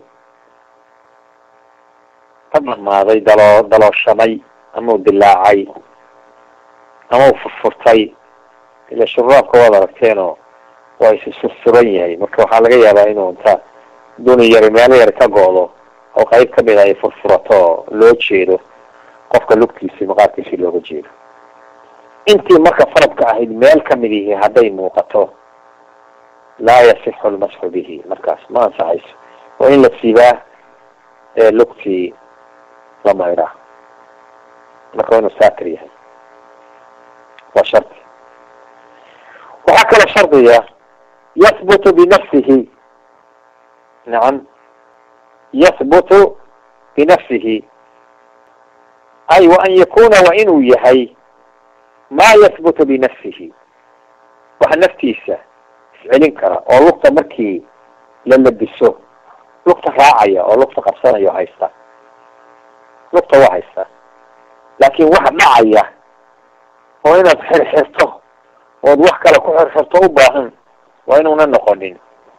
ka dhamaaday daloo dalooshamay ama u dilaacay ama u furfurtay ila shuraabka waad aragteenoo waa is sursuran yahay marka waxaa laga yaabaa inuu inta duni yari meelo yar ka go-do oo qayb kamid a ay furfurato oo loo jeedo qofka lugtiisi maqaarkiisi looga jeedo intii marka faradka ahayd meel kamid ihi hadday muuqato laa yasixu lmasxu bihi markaas ma ansaxayso waa in la siibaa ee lugtii la mayraa marka waa inuu saatir yahay waa shardi waxaa kaloo shardiya yahbutu binafsihi nacam yahbutu binafsihi ay wa an yakuna waa inuu yahay maa yahbutu binafsihi waxa naftiisa iscelin kara oo lugta markii la labiso lugta raacaya oo lugta qabsanaya oo haysta lugta waa haysta laakin wax dhacaya oo inaad xirxirto ood wax kale ku xirxirto u baahan waa inuuna noqonin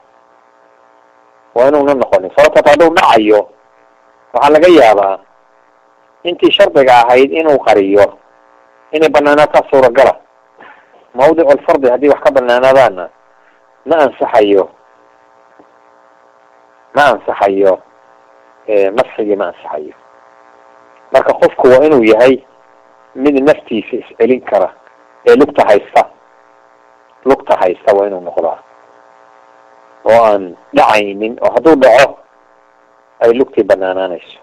waa inuuna noqonin sababta hadduu dhacayo waxaa laga yaabaa intii shardiga ahayd inuu qariyo inay banaanaataa suuragala mawdic alfardi haddii wax ka banaanaadaana ma ansaxayo ma ansaxayo masxigii ma ansaxayo marka qofku waa inuu yahay mid naftiisa iscelin kara ee lugta haysta lugta haysta waa inuu noqdaa oo aan dhacaynin oo hadduu dhaco ay lugtii banaanaanayso.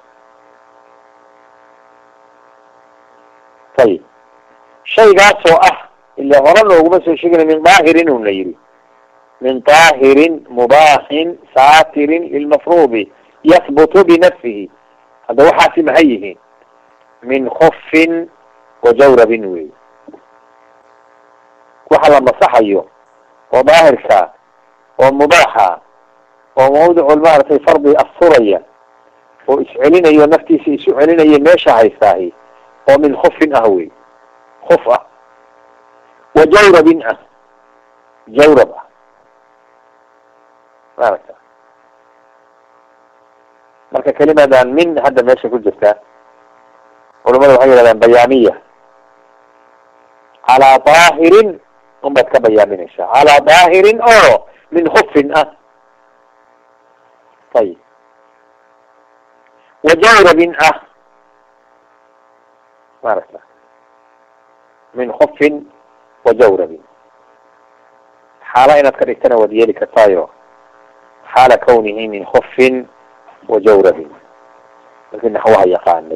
ayib shaygaasoo ah ila hore looguma soo sheegina min daahirin una yidhi min daahirin mubaahin saatirin lilmafruudi yahbutu binafsihi. hadda waxaasi maxay yihiin? min khufin wa jawrabin wey. waxa la masaxayo oo daahirka oo mubaaxa oo mawdicu maaragtay fardi asturaya oo iscelinayo naftiisa isu celinaya meesha haystaahi oo min khufin ah wey, khuf ah wa jawrabin ah, jawrab ah maaragta. marka kelimadan min hadda meesha ku jirta culamada waxay yidhahdaan bayaamiya. calaa daahirin unbaad ka bayaaminaysaa, calaa daahirin oo min khufin ah. ayib wa jawrabin ah maaragta, min khufin wa jawrabin. xaala inaad ka dhigtana waad yeeli kartaayo xaala kawnihi min khufin wa jawrabin, markii naxwaha yaqaanay.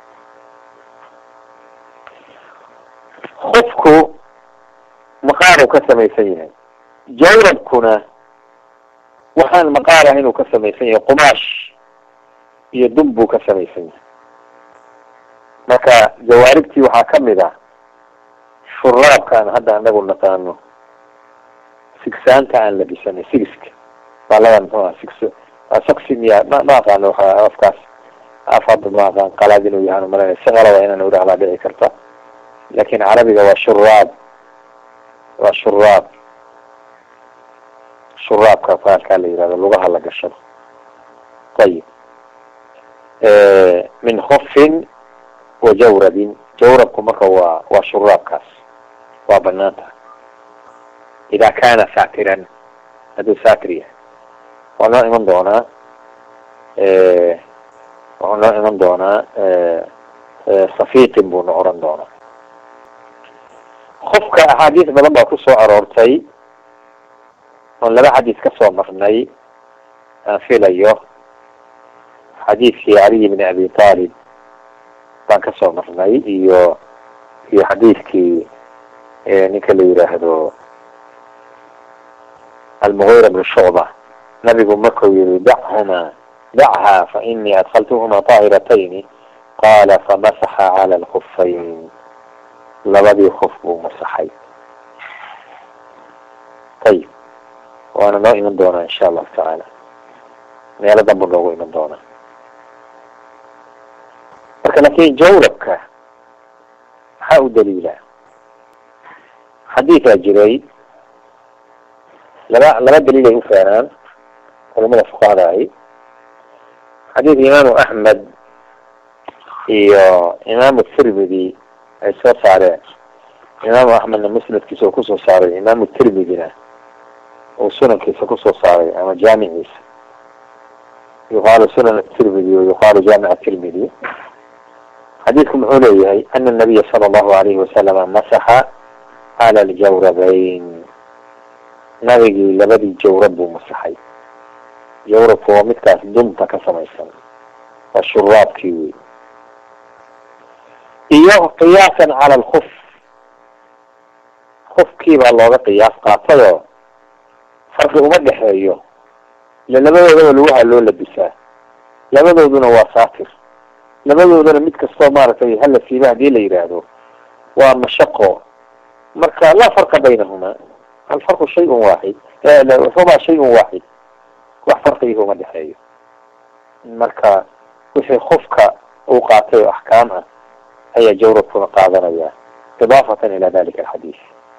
khufku maqaar uu ka samaysan yahay, jawrabkuna waxaan maqaar ah inuu ka samaysan yahay, qumaash iyo dun buu ka samaysan yahay. marka jawaaribtii waxaa kamid ah shuraabkaan hadda anagu naqaano, sigsaanta aan labisanay, sigiska baalada muxuu ah sigs saksi miya ma ma aqaano waxa afkaas af hadda ma aqaan qalaad inuu yahaan malanay si qalada inaan idhaahdaa dhici karta, lakin carabiga waa shuraab, waa shuraab shuraabka faalkaa la yihahdo lugaha la gashado. ayib min khufin wa jawrabin, jawrabku marka waa waa shuraabkaas waa banaanta idaa kaana saatiran, hadduu saatir yahay. waa noo iman doonaa waxuu noo iman doonaa safiiqin buu na oran doonaa. khufka axaadiis badan baa kusoo aroortay oon laba xadiis ka soo marnay aan filayo. xadiidkii caliy bni abi talib baan kasoo marnay iyo iyo xadiidkii ninka la yihaahdo almughira bn shucba. nabigu markuu yihi dachuma dachha fa inii adkaltuhuma طaahiratayni qaala famasaxa cala lkufayn, labadii kuf buu masaxay. ayib waana noo iman doonaa insha allahu tacaala, meelo danbu noogu iman doonaa. marka lakin jawrabka maxaa u daliila? xadiidaa jiray laba laba daliil ay ufeenaan culamada fuqahada ahi. xadiid imaamu axmed iyo imaamu tirmidi ay soo saareen. imaamu axmedna musnadkiisa oo kusoo saaray, imaamu tirmidina oo sunankiisa kusoo saaray ama jaamiciisa. yuqaalu sunan tirmidi o yuqaalu jaamic tirmidi. xadiidku muxuu leeyahay ana nabiya sala allahu alayhi wasalama masaxa cala aljawrabayn, nabigii labadii jawrab buu masaxay. jawrabku waa midkaas dunta ka samaysan, waa shuraabkii wey. iyo qiyaasan cala alkuf, kufkii baa looga qiyaas qaatayoo farqi uma dhexeeyo, ila labadoodaba lugaha loo labisaa, labadooduna waa saatir, labadoodana mid kastoo maaragtay hala siiba hadii la yidhaahdo waa mashaqo. marka laa farqa baynahuma, alfarqu shayun waaxid, huma shayun waaxid, wax farqiga uma dhexeeyo. marka wixii kufka uu qaatay oo axkaam ah ayaa jawrabkuna qaadanaya idaafatan ila dalika alxadiis.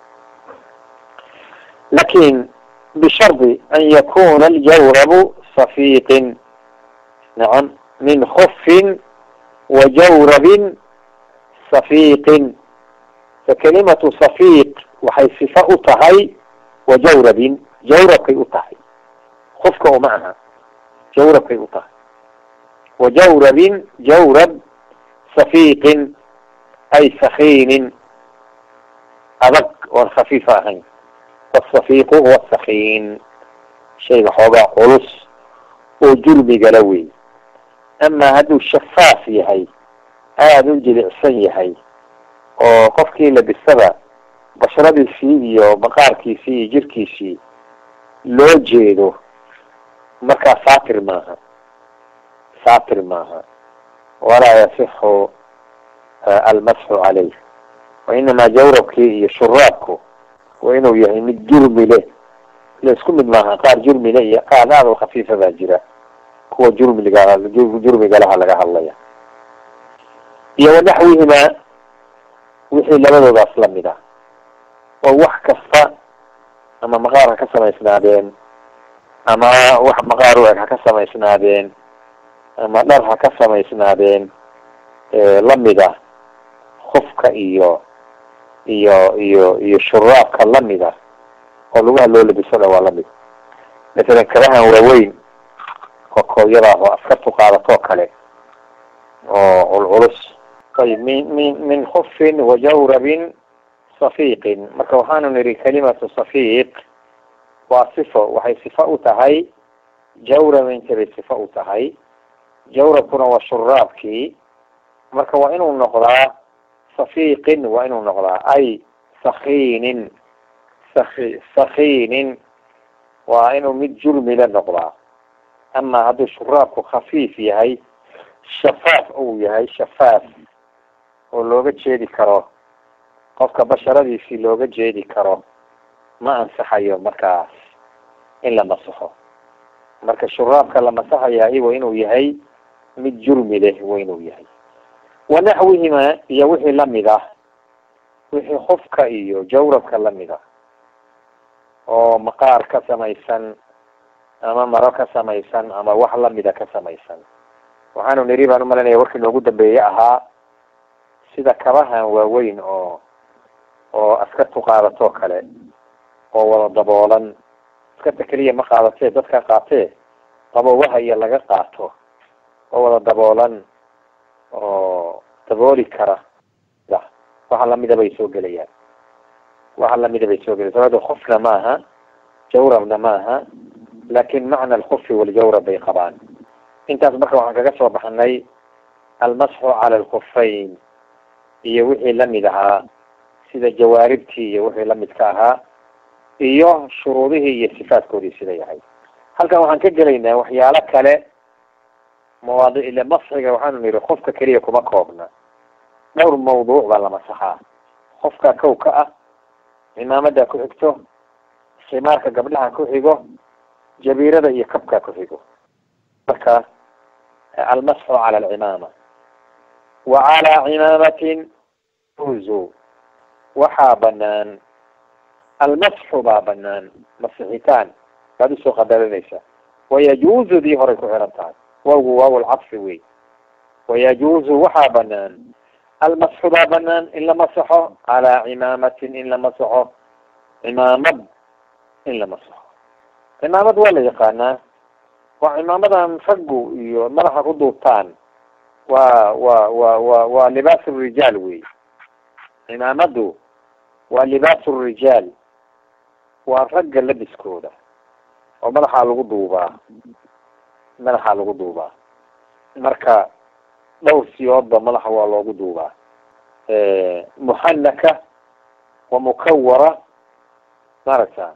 lakin bishardi an yakuna aljawrabu safiiqin, nacam min khufin wa jawrabin safiiqin. فكلمة صفيق waxay صفة u tahay وجawrabin, jawrabkay u tahay, khufka oo macaha jawrabkay u tahay. وجawrabin jawrab صفيqin ay sakiinin, adag oon khafiifa ahayn. والصفيq huwa sakiin, shayga xoogaa culus oo jurmigala wey. ama hadduu shafaaf yahay aada u jilicsan yahay oo qofkii labisada basharadiisii iyo maqaarkiisii iyo jirkiisii loo jeedo markaa saatir maaha saatir maaha walaa yasixu almasxu caleyh. wainamaa jawrabkii iyo shuraabku waa inuu yahay mid jurmi leh. la isku mid maaha, qaar jurmi leh iyo qaar aada u khafiifa baa jira. kuwa jurmiga jurmigalaha laga hadlaya iyo wanaxwihimaa wixii labadoodaas lamid ah oo wax kasta ama maqaar ha ka samaysnaadeen ama wax maqaar u eg ha ka samaysnaadeen ama dhar ha ka samaysnaadeen lamid ah khufka iyo iyo iyo iyo shuraabka lamid ah oo lugaha loo labisada waa lamid. masalan kabahan waaweyn kokooyada oo askartu qaadato kale oo culculus. ayib min min min khufin wa jawrabin safiiqin. marka waxaanu niri kalimatu safiiq waa sifo, waxay sifa u tahay jawrabinta bay sifa u tahay. jawrabkuna waa shuraabkii. marka waa inuu noqdaa safiiqin, waa inuu noqdaa ay sakiinin saki sakiinin waa inuu mid jurmila noqdaa. ama hadduu shuraabku khafiif yahay shafaaf uu yahay shafaaf oo looga jeedi karo qofka basharadiisii looga jeedi karo ma ansaxayo markaas in la masaxo. marka shuraabka la masaxayaay waa inuu yahay mid jurmi leh waa inuu yahay. wanaxwihimaa iyo wixii lamid ah wixii khufka iyo jawrabka lamid ah oo maqaar ka samaysan ama maro ka samaysan ama wax lamida ka samaysan. waxaanu niri baan umalanaya warkii noogu dambeeye ahaa sida kabahan waaweyn oo oo askartu qaadato kale oo wada daboolan. askarta keliya ma qaadatee dadka qaatee qabowaha iyo laga qaato oo wada daboolan oo dabooli kara waxa lamida bay soo gelayaan. waxa lamida bay soo gelayaan sababto khufna maaha jawrabna maaha laakin macna alkhufi waljawrab bay qabaan. intaas marka waxaan kaga soo baxnay almasxu cala alkufayn iyo wixii lamid ahaa sida jawaaribtii iyo wixii lamidka ahaa iyo shuruudihii iyo sifaadkoodii sida yahay. halkan waxaan ka gelaynaa waxyaalo kale mawaadic ile masxiga. waxaanu niri qofka keliya kuma koobna, dhowr mawduuc baa la masaxaa. qofka kow ka ah, cimaamada ku xigto, khimaarka gabdhaha ku xigo, jabiirada iyo kabka ku xigo. marka almasxu cala alcimaama wa calaa cimaamatin uzu waxaa banaan almasxu baa banaan masixitaan baad usoo qadarinaysa. wayajuuzu dii horay ku xiran tahay waagu waaw lcadfi wey. wayajuuzu waxaa banaan almasxu baa banaan in la masaxo calaa cimaamatin in la masaxo cimaamad in la masaxo. cimaamad waa la yaqaanaa, waa cimaamadan raggu iyo madaxa ku duubtaan. waa waa waa wa waa libaas rijaal wey. cimaamadu waa libaas rijaal, waa ragga labiskooda oo madaxaa lagu duubaa madaxaa lagu duubaa. marka dhowr siyoodba madaxa waa loogu duubaa. muxanaka wa mukawara maaragta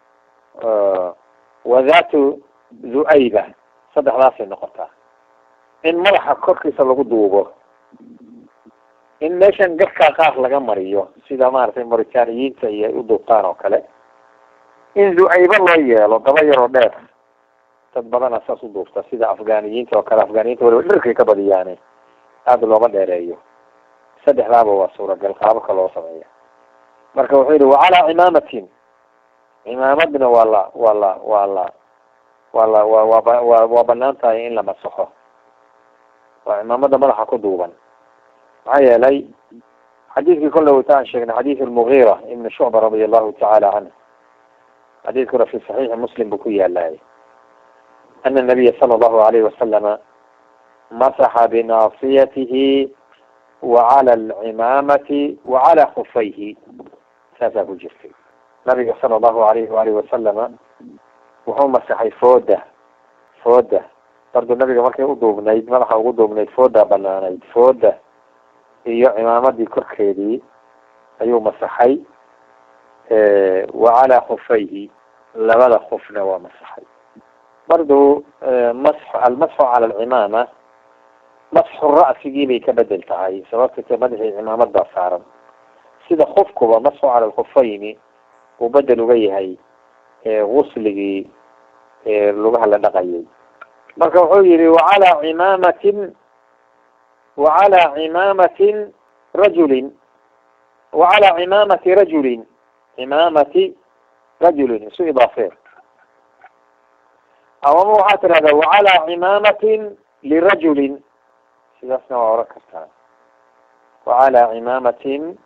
wadaatu du-ayba saddexdaasay noqotaa. in madaxa korkiisa lagu duubo, in meeshan garkaa qaar laga mariyo sida maaragtay maritaaniyiinta iyo ay u duubtaan oo kale. in du-ayba loo yeelo daba yaroo dheer, dad badana saas u duubta sida afgaaniyiinta oo kale. afgaaniyiinta waliba dharkay ka badiyaane aada looma dheereeyo. saddexdaaba waa suuragal qaababka loo sameeya. marka wuxuu yihi wacalaa cimaamatin, cimaamadna waa la waa la waa la waa la wa wa wa waa banaan tahay in la masaxo. waa cimaamada madaxa ku duuban. maxaa yeelay xadiidkii kolle wata aan sheegnay xadiid almugiira ibn shucba radia allahu tacaala canhu. xadiidkuna fi saxiixi muslim buu ku yaalaayay. ana nabiya sala allahu alayhi wasalama masaxa binaasiyatihi wacala alcimaamati wacala khufayhi. saasaa ku jirtay. nabiga sala allahu alayhi waalihi wasalama wuxuu masaxay fooda fooda bardu nabiga markay u duubnayd madaxa ugu duubnayd fooda banaanayd fooda iyo cimaamadii korkeedii ayuu masaxay wacalaa khufayhi labada khufna waa masaxay bardu masx almasxu cala alcimaama masxu ra'sigii bay ka bedel tahay sababta madaxii cimaamad baa saaran sida khufkuba masxu cala alkhufayni uu bedel uga yahay gusligii lugaha la dhaqayay marka wuxuu yihi wacalaa cimaamatin wacalaa cimaamatin rajulin wacalaa cimaamati rajulin cimaamati rajulin isu idaafeer amama waxaa tirahdaa wacalaa cimaamatin lirajulin sidaasna waa oran kartaa wacalaa cimaamatin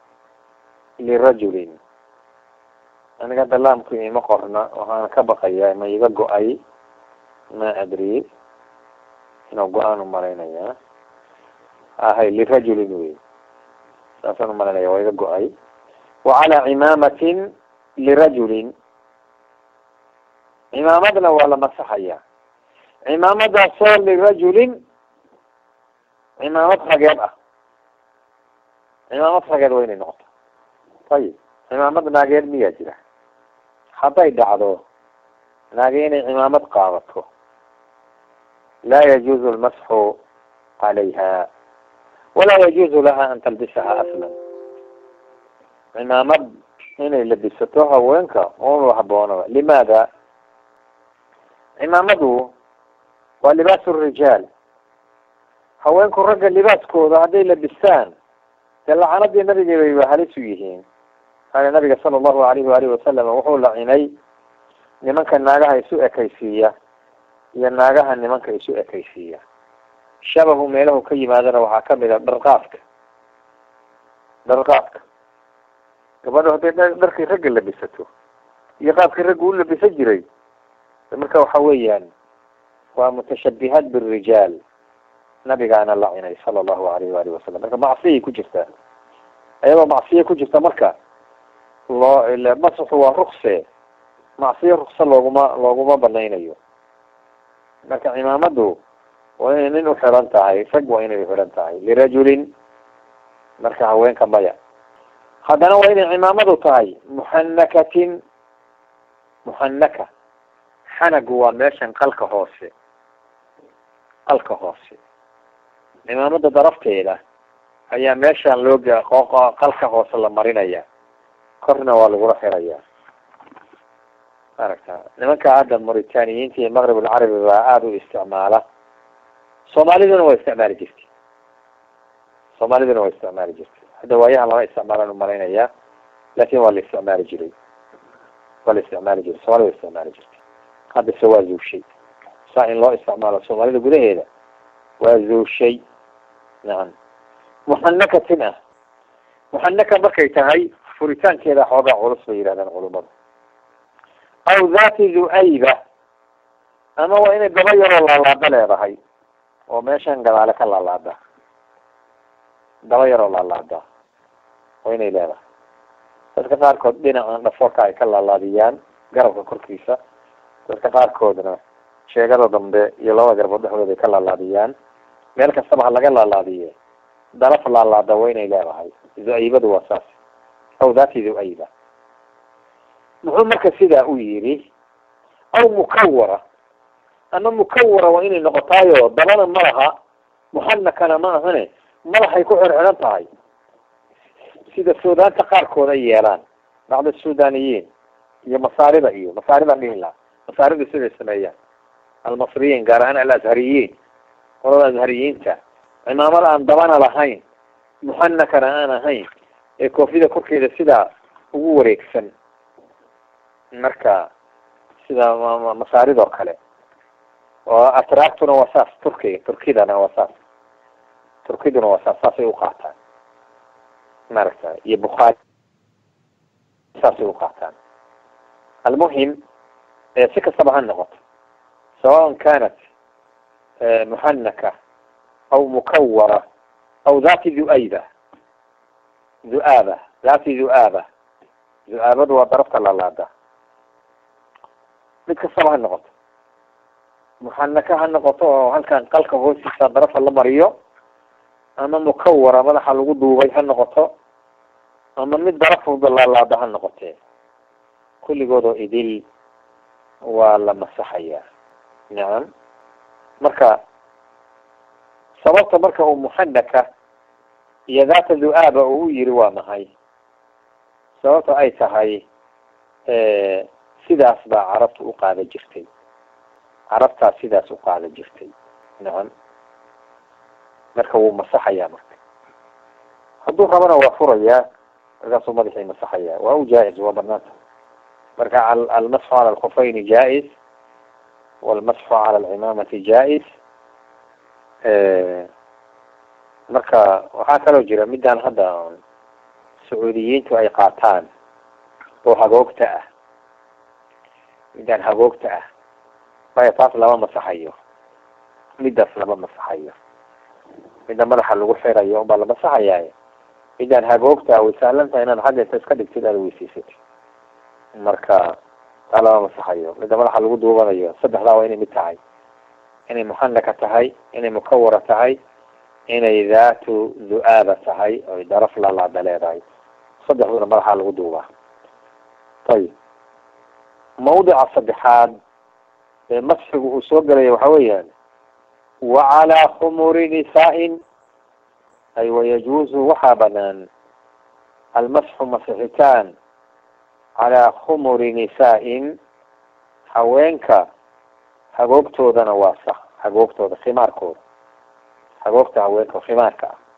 lirajulin aniga hadda laamku ima qorna waxaana ka baqayaa ma iga go-ay ma adri inuu go-aan umalaynaya ahay lirajulin wey saasaan umalaynaya waa iga go-ay wacalaa cimaamatin lirajulin cimaamadna waa la masaxaya cimaamadaasoo lirajulin cimaamad rageed ah cimaamad rageed waa inay noqoto ayib cimaamad naageed miyaa jira hadday dhacdo naage inay cimaamad qaadato laa yajuuzu almasxu calayha walaa yajuuzu laha an talbisaha aslan cimaamad inay labisato haweenka uma haboonaba limaada cimaamadu waa libaasu rijaal haweenku ragga libaaskooda hadday labistaan dee lacanadii nabiga bayba halis u yihiin aa nabiga sala allahu alayhi waalihi wasalam wuxuu lacinay nimanka naagaha isu ekaysiiya iyo naagaha nimanka isu ekaysiiya shabahu meelahu ka yimaadana waxaa kamid a dharqaafka dharqaafka gabadho hadday dharkii ragga labisato iyo qaabkii ragga u labisan jiray marka waxa weeyaan waa mutashabihaat birijaal nabigaana lacinay sala allahu alayhi waalihi wasalam marka macsiyay ku jirtaa ayadoo macsiya ku jirta marka loo masxu waa rukse macsiya rukse looguma looguma banaynayo marka cimaamadu waa inay nin uxiran tahay rag waa inay uxiran tahay lirajulin marka haweenka maya haddana waa inay cimaamadu tahay muxanakatin muxanaka xanagu waa meeshan qalka hoose qalka hoose cimaamada darafteeda ayaa meeshaan loo qooqa qalka hoose la marinaya korna waa lagula xiraya aragta nimanka hadda mauritaniyiinta iyo maqrib alcarabi baa aada u isticmaala soomaaliduna waa isticmaali jirtay soomaaliduna waa isticmaali jirtay hadda waayahan lama isticmaalan umalaynaya laakin waa la isticmaali jiray waa la isticmaali jiray soomaalida waa isticmaali jirtay haddase waa zuushay saa in loo isticmaalo soomaalida gudaheeda waa zuushay nacam muxanakatin ah muxanaka markay tahay furitaankeeda xoogaa culus bay yidhahdaan culumadu aw dhati du-ayba ama waa inay daba yaroo laalaada leedahay oo meeshan gadaale ka laalaada daba yaroo laalaada waa inay leedahay dadka qaarkood dhinacan dhafoorka ay ka laalaadiyaan garabka korkiisa dadka qaarkoodna sheegada dambe iyo labada garbood dhexdooda ay ka laalaadiyaan meel kastaba ha laga laalaadiye dalaf laalaada waa inay leedahay du-aybadu waa saas aw dhati du-ayba muxuu marka sidaa u yidhi aw mukawara ama mukawara waa inay noqotaayo dabana malaha muxanakana ma ahane malahay ku xirxiran tahay sida suudaanta qaarkood ay yeelaan bacda suudaniyiin iyo masaarida iyo masaaridan dhihi laha masaarida siday sameeyaan almasriyiin gaar ahaan alazhariyiin qolada azhariyiinta cimaamada aan dabana lahayn muxanakana aan ahayn ee koofida korkeeda sidaa ugu wareegsan marka sida masaaridoo kale oo atraactuna waa saas turkiga turkidana waa saas turkiduna waa saas saasay uqaataan maaragta iyo bukhaari saasay uqaataan almuhim si kastaba ha noqoto sawaء kanat muxanaka aw mukawara aw dhati du-ayba du-aaba dhati du-aaba du-aabadu waa darafta laalaada mid kastaba ha noqoto muxanaka ha noqoto oo halkan qalka hoostiisa darafa la mariyo ama mukawara madaxa lagu duubay ha noqoto ama mid darafooda laalaada ha noqotee kulligood oo idil waa la masaxayaa nacam marka sababta marka uu muxanaka iyo daata du-aaba uu u yiri waa maxay sababta ay tahay sidaas baa carabta u qaada jirtay carabtaa sidaas u qaada jirtay nacam marka wuu masaxayaa marka hadduu rabana waa furayaa markaasuu madaxii masaxayaa waa u jaa-is waa banaanta marka almasxu cala alkhufayni jaa-is walmasxu cala alcimaamati jaa-is marka waxaa kaloo jira midaan hadda sacuudiyiintu ay qaataan oo hagoogta ah midaan hagoogta ah maya taas lama masaxayo midaas lama masaxayo midda madaxa lagu xirayo unbaa la masaxayaa midaan hagoogta way sahlan tahay inaad xagga inta iska dhigtid aada weysiisatid marka taa lama masaxayo midda madaxa lagu duubanayo saddexdaa waa inay mid tahay inay muxanaka tahay inay mukawara tahay inay daatu du-aaba tahay oy daraf laalaada leedahay saddexduna madaxaa lagu duubaa ayib mawdica saddexaad ee masxigu uu soo gelaya waxa weeyaan wacalaa khumuri nisaa-in ay wayajuuzu waxaa banaan almasxu masixitaan calaa khumuri nisaa-in haweenka hagoogtoodana waa sax hagoogtooda khimaarkooda hagoogta haweenka khimaarka ah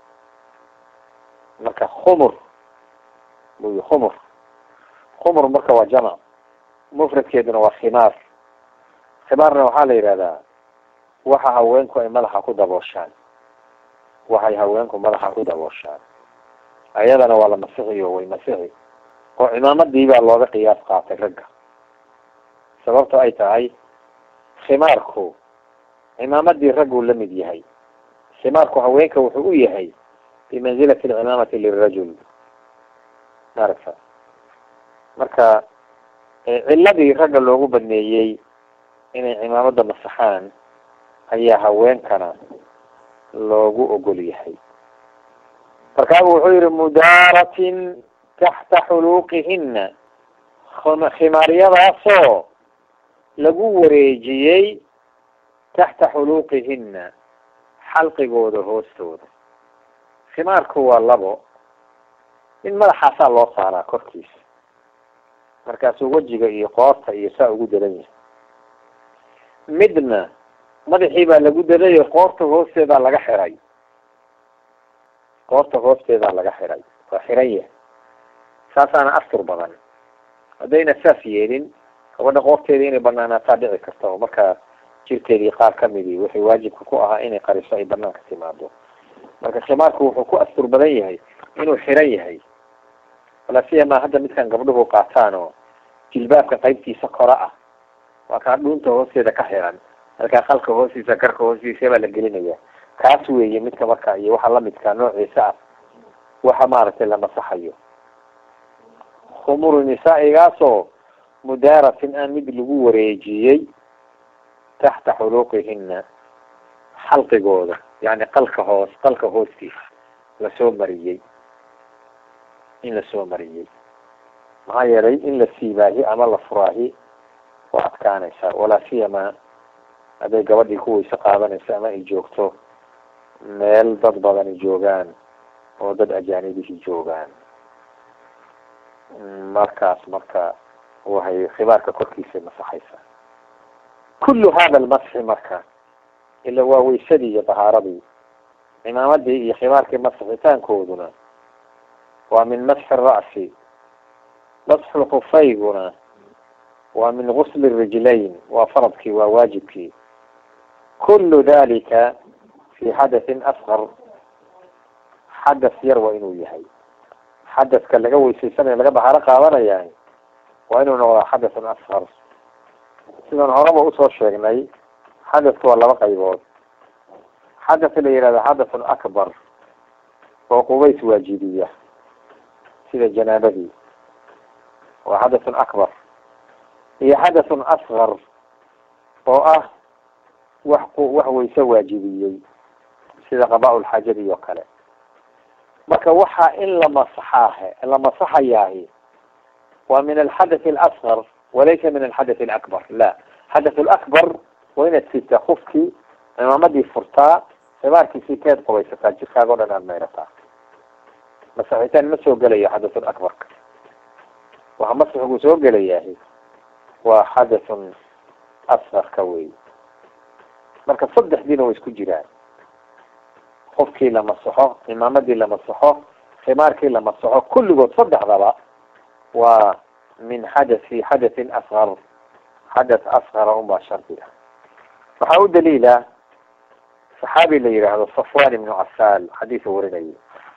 marka khumur buy khumur khumur marka waa jamac mufradkeeduna waa khimaar khimaarna waxaa la yidhahdaa waxa haweenku ay madaxa ku dabooshaan waxay haweenku madaxa ku dabooshaan ayadana waa la masixiyo way masixi oo cimaamadii baa looga qiyaas qaatay ragga sababto ay tahay khimaarku cimaamadii ragguu la mid yahay khimaarku haweenka wuxuu u yahay bimanzilati alcimaamati lirajul maaragta marka ciladii ragga loogu badneeyey inay cimaamada masaxaan ayaa haweenkana loogu ogol yahay markaabu wuxuu yihi mudaaratin taxta xuluuqihina khimaaryadaasoo lagu wareejiyey taxta xuluuqihina xalqigooda hoostooda khimaarku waa labo in madaxaasaa loo saaraa korkiisa markaasuu wejiga iyo qoorta iyo saa ugu daran yahay midna madaxii baa lagu darayo qoorta hoosteedaa laga xiray qoorta hoosteedaa laga xiray waa xiran yahay saasaana astur badan haddayna saas yeelin gabadha qoorteeda inay banaanaataa dhici karta oo markaa jirkeedii qaar kamidii wixii waajibka ku ahaa inay qariso ay banaanka timaado marka khimaarku wuxuu ku astur badan yahay inuu xiran yahay walasiyamaa hadda midkan gabdhuhu qaataan oo jilbaabka qaybtiisa kore ah waa kaa dhuunta hoosteeda ka xiran halkaa qalka hoostiisa garka hoostiisa baa la gelinaya kaas weeye midka marka iyo waxa lamidkaa noociisa ah waxa maaragtay la masaxayo khumuru nisaa-igaasoo mudaaratin ah mid lagu wareejiyey taxta xuluuqihina xalqigooda yani qalka hoos qalka hoostiisa lasoo mariyey in lasoo mariyey maxaa yeelay in la siibaahi ama la furaahi waa adkaanaysaa walaa siyamaa hadday gabadhii ku weyse qaadanayso ama ay joogto meel dad badani joogaan oo dad ajaanibihii joogaan markaas marka waxay khibaarka korkiisa masaxaysaa kullu hada almasxi marka ila waa weysadii iyo dahaaradii cimaamadii iyo khibaarkii masixitaankooduna waa min masxi ra'si masxu lkufayguna waa min gusli rijlayn waa faradkii waa waajibkii kullu dalika fi xadathin asqar xadas yar waa inuu yahay xadaska laga weysaysanayo laga dahaaro qaadanaya waa inuu noqdaa xadathun asqar sidaan horaba usoo sheegnay xadasku waa laba qaybood xadas la yihahda xadathun akbar oo qubays waajibiya sida janaabadii waa xadathun akbar iyo xadathun asgar oo ah wax ku wax wayse waajibiyey sida qabaa lxaajadi oo kale. marka waxa in la masaxaahe la masaxayaahi waa min alxadath alasgar walaysa min alxadath alakbar. la xadath alakbar waa inaad sitaa qofkii imaamadii furtaa khimaarkiisii keed qubaysataa jirkaaga o dhan aad mayrataa. masaxitaan ma soo gelayo xadathun akbarka. waxa masaxigu soo gelayaahi waa xadathun asgarka wey. marka saddexdiina way isku jiraan. qofkii la masaxo, imaamadii la masaxo, khimaarkii la masaxo, kulligood saddexdaba waa min xadathi xadathin asgar. xadath asgara unbaa shardi ah. waxaa u daliila saxaabi la yidhaahdo safwan ibnu casaal xadiisu warinayo.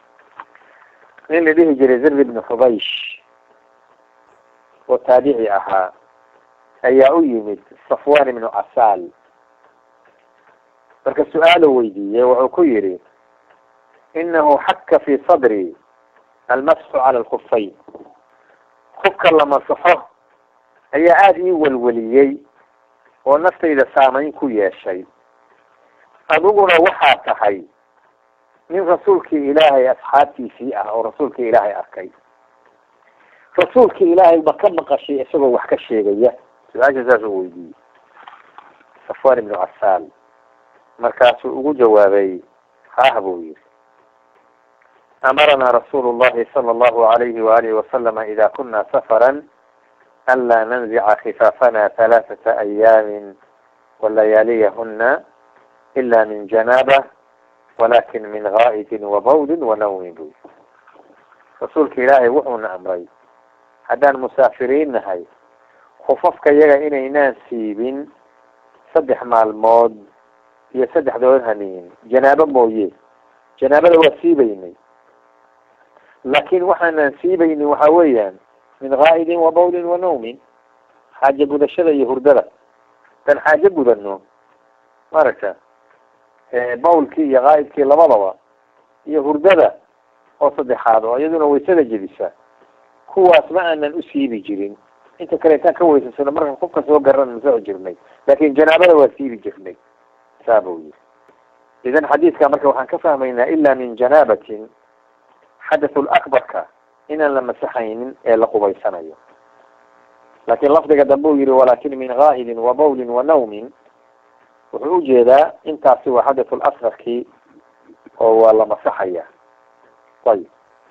nin la dhihi jiray zir ibnu xubaysh oo taabici ahaa ayaa u yimid safwan ibnu casaal. marka su-aalo weydiiyey wuxuu ku yihi inahu xaka fi sadri almasxu cala alkufayn. kufka la masaxo ayaa aada ii welweliyey oo naftayda saamayn ku yeeshay. adiguna waxaa tahay nin rasuulkii ilaahay asxaabtiisii ah oo rasuulkii ilaahay arkay. rasuulkii ilaahay ma ka maqashay isagoo wax ka sheegaya? su-aasha saasuu weydiiyey safwan ibnu casaal. markaasuu ugu jawaabay hah buu yihi amaranaa rasuulu llahi sala allahu alayhi waalihi wasalama ida kuna safaran an laa nanzica khifaafana halaaثata ayaamin walayaaliyahuna ila min janaaba walakin min gaa'idin wabawlin wanawmin bu. rasuulka ilaahay wuxuuna amray haddaan musaafiriin nahay khufafka yaga inaynaan siibin saddex maalmood iyo saddexdood haniin janaabo mooye. janaabada waa siibaynay laakin waxaanan siibaynin waxa weeyaan min gaa'idin wabawlin wanawmin. xaaje gudashada iyo hurdada. dan xaaje gudano maaragta bawlkii iyo gaa'idkii labadaba iyo hurdada oo saddexaad oo iyaduna waysada jebisa kuwaas ma aanan u siibi jirin. inta kale intaan ka weysasano marka qofka soo garan masoco jirnay laakin janaabada waa siibi jirnay saaba yiri. idan xadiidka marka waxaan ka fahmaynaa ila min janaabatin xadathul akbarka inaan la masaxaynin ee la qubaysanayo. laakin lafdiga dambe uu yihi walakin min gaa'idin wabawlin wanawmin wuxuu ujeedaa intaasi waa xadathul asgarkii oo waa la masaxaya. ayib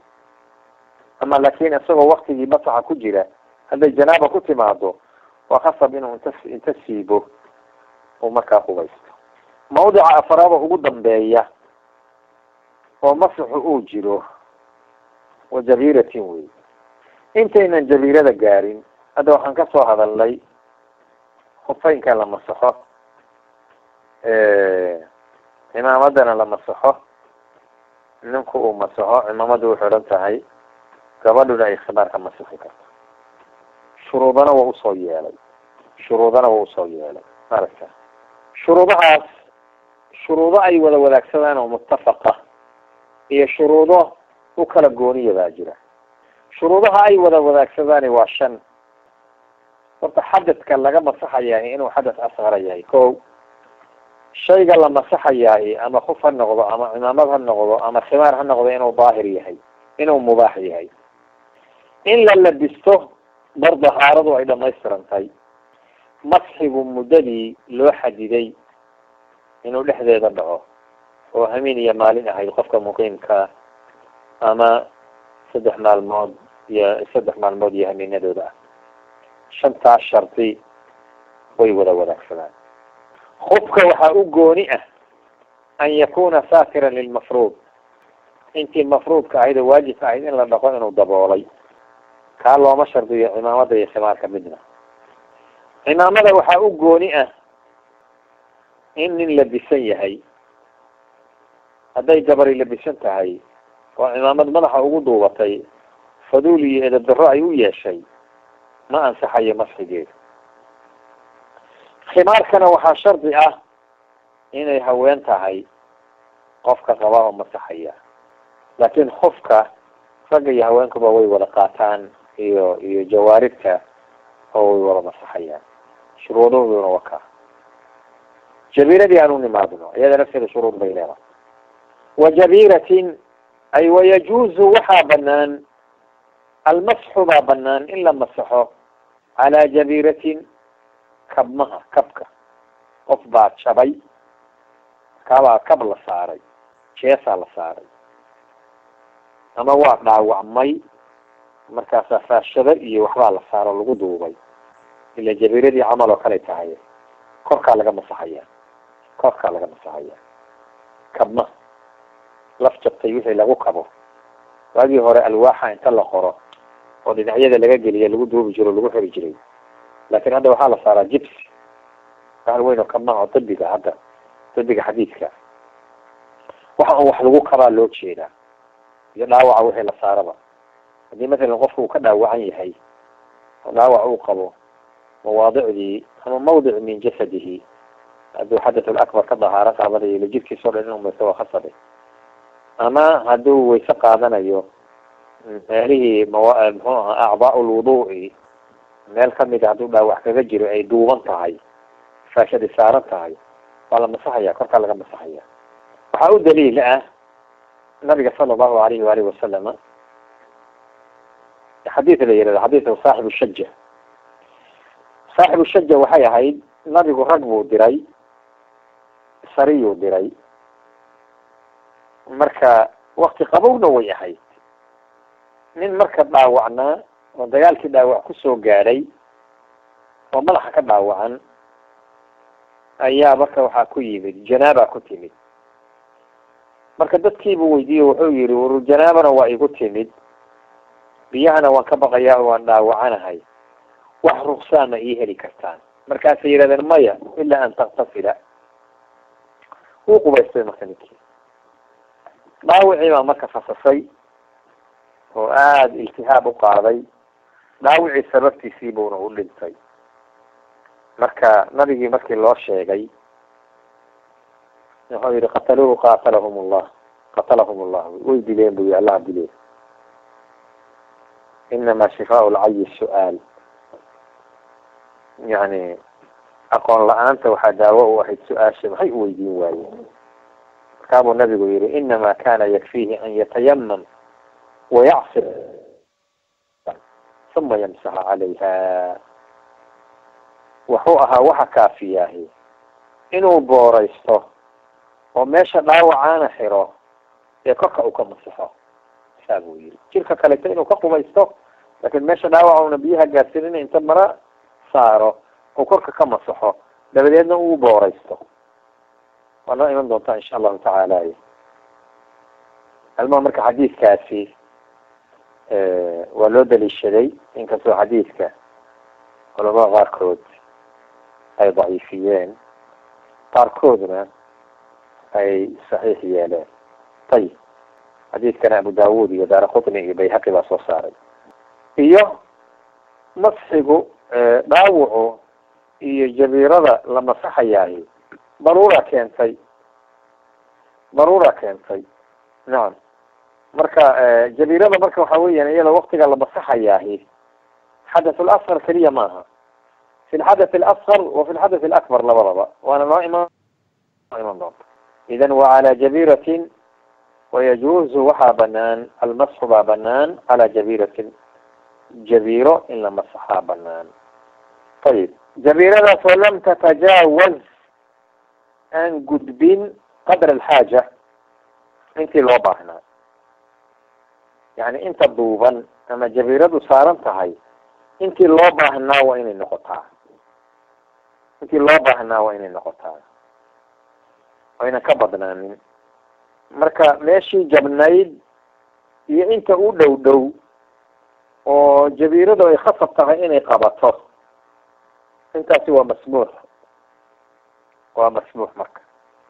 ama laakin isagoo waktigii masaxa ku jira hadday janaaba ku timaado waa khasab inuu inta inta siibo uu markaa qubaysto. mawdica afaraada ugu dambeeya oo masaxu uu jiro wa jabiiratin wey. intaynan jabiirada gaarin hadda waxaan ka soo hadalnay khufeynka la masaxo, cimaamadana la masaxo, ninku uu masaxo cimaamadu u xidhan tahay, gabadhuna ay khimaarka masixi karto. shuruudana waa usoo yeelay shuruudana waa usoo yeelay maaragta. shuruudahaas shuruudo ay wada wadaagsadaan oo muttafaqa iyo shuruudo u kala gooniya baa jira. shuruudaha ay wada wadaagsadaan waa shan. horta xadadka laga masaxayahay inuu xadath asgara yahay ko. shayga la masaxayahay ama kuf ha noqdo ama cimaamad ha noqdo ama khimaar ha noqdo inuu daahir yahay, inuu mubaax yahay. in la labisto bar dahaaradu ay dhamaystirantahay. masxigu muddadii loo xadiday inuu dhexdeeda dhaco oo hameen iyo maalin ahayd qofka muqiimka ama saddex maalmood iyo saddex maalmood iyo hameenadooda ah. shantaas shardi way wada wadaagsadaan. khufka waxaa u gooni ah an yakuna saatiran lilmafruud. intii mafruudka ahayd oo waajibka ahayd in la dhaqo inuu daboolay. kaa looma shardiyo cimaamada iyo khimaarka midna. cimaamada waxaa u gooni ah in nin labisan yahay. hadday gabari labisan tahay oo cimaamad madaxa ugu duubatay faduul iyo edab darro ay u yeeshay ma ansaxayo masxigeeda. khimaarkana waxaa shardi ah inay haween tahay qofka qaba oo masaxaya. laakin khufka ragga iyo haweenkuba way wada qaataan iyo iyo jawaaribta oo way wada masaxayaan shuruudooduna waa kaa jabiiradii aanu nimaadno iyada nafteeda shuruud bay leedahay wajabiiratin ay wayajuuzu waxaa banaan almasxu baa banaan in la masaxo calaa jabiiratin kabmaha kabka qof baa jabay kabaa kab la saaray jeesaa la saaray ama waa dhaawacmay markaasaa faashado iyo waxbaa la saaro lagu duubay ila jabiiradii camal oo kale tahay korkaa laga masaxaya korkaa laga masaxaya kabma laf jabtay wixii lagu kabo waagii hore alwaaxa inta la qoro oo dhinacyada laga geliya lagu duubi jiro lagu xiri jiray laakiin hadda waxaa la saaraa jibs bahal weyn oo kabma oo dabiga hadda dabiga xadiidka waxa un wax lagu kabaa loo jeedaa iyo dhaawaca wixii la saaraba haddii masalan qofku uu ka dhaawacan yahay oo dhaawac uu qabo mawaadicdii ama mawdic min jasadihi hadduu xadathul akbar ka dahaaro qaadanayo ila jirkiisa o dhan inuu maysto waa khasabay ama hadduu wayse qaadanayo meelihii mawa muxuu ahaa acdaa lwuduuci meel kamida hadduu dhaawac kaga jiro ay duuban tahay faashadii saaran tahay waa la masaxaya korkaa laga masaxaya waxaa u daliil ah nabiga sala allahu alayhi waalihi wasalama xadiid la yihahdo xadiidka saaxibu shaja saaxibu shaja waxay ahayd nabigu rag buu diray sariyuu diray marka wakti qabowna way ahayd nin marka dhaawacnaa oo dagaalkii dhaawac kusoo gaadhay oo madaxa ka dhaawacan ayaa marka waxaa ku yimid janaaba ku timid marka dadkiibuu weydiiye wuxuu yihi war janaabana waa igu timid biyahana waan ka baqayaa oo waan dhaawacanahay wax ruksaa ma ii heli kartaan markaasay yidhahdeen maya ilaa an taktasila wuu qubaystay marka ninkii dhaawicii baa marka fasasay oo aada iltihaab u qaaday dhaawicii sababtiisii buuna u dhintay marka nabigii markii loo sheegay wuxuu yihi qataluuhu qatalahum allah qatalahum allah way dileen bu allaha dileen inamaa shifaa lcayi su-aal yani aqoon la-aanta waxaa daawo u ahayd su-aasha maxay u weydiin waayeen markaabuu nabigu yihi inama kana yakfiihi an yatayamam wayacsir uma yamsaxa calayha wuxuu ahaa waxa kaafiyaahi inuu booraysto oo meesha dhaawacaana xiro ee korka uu ka masaxo saa buu yihi jirka kaleto inuu ka qubaysto laakiin meesha dhaawaca una biyaha gaarsiinin inta mara saaro oo korka ka masaxo dabadeedna uu booraysto waa noo iman doontaa insha allahu tacaala almaa marka xadiidkaasi waa loo daliishaday inkastoo xadiidka culamada qaarkood ay daciifiyeen qaarkoodna ay saxiix yeeleen ayib xadiidkana abu daawud iyo daara qutni iyo bayhaqi baa soo saaray iyo masxigu dhaawacu iyo jabiirada la masaxayaahi daruura keentay daruura keentay nacam marka jabiirada marka waxa weeyaan iyada waktiga la masaxayaahi xadath lasqar keliya maaha fi lxadath alasqar wa fi lxadath alakbar labadaba waana noo iman iman doonta idan wa calaa jabiiratin wayajuuzu waxaa banaan almasxu baa banaan calaa jabiiratin jabiiro in la masaxaa banaan ayib jabiiradaas oo lam tatajaawaz aan gudbin qadra alxaaja intii loo baahnaa yani inta duuban ama jabiiradu saaran tahay intii loo baahnaa waa inay noqotaa intii loo baahnaa waa inay noqotaa ayna ka badnaanin marka meeshii jabnayd iyo inta u dhow dhow oo jabiiradu ay khasab tahay inay qabato intaasi waa masmuux waa masmuux marka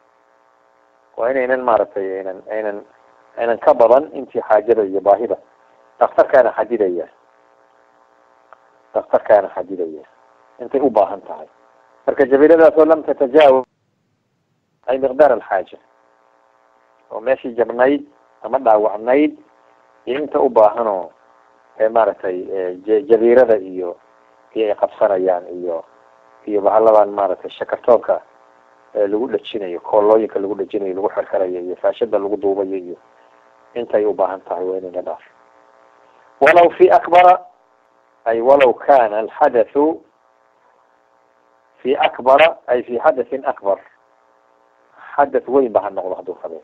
waa inaynan maaragtay aynan aynan aynan ka badan intii xaajada iyo baahida daktarkaana xadidaya daktarkaana xadidaya intay u baahan tahay marka jabiiradaas oo lam tatajaawaz ay miqdaar alxaaja oo meeshii jabnayd ama dhaawacnayd iyo inta u baahanoo maaragtay jabiirada iyo iyo ay qabsanayaan iyo iyo bahaladan maaragtay shakartoonka lagu dhajinayo, koolooyinka lagu dhajinayo, lagu xirxirayo iyo faashada lagu duubayo iyo intay u baahan tahay waa inay dhaaf. walaw fi akbara ay walaw kana alxadathu fi akbara ay fi xadathin akbar, xadath weyn ba ha noqdo hadduu qabay.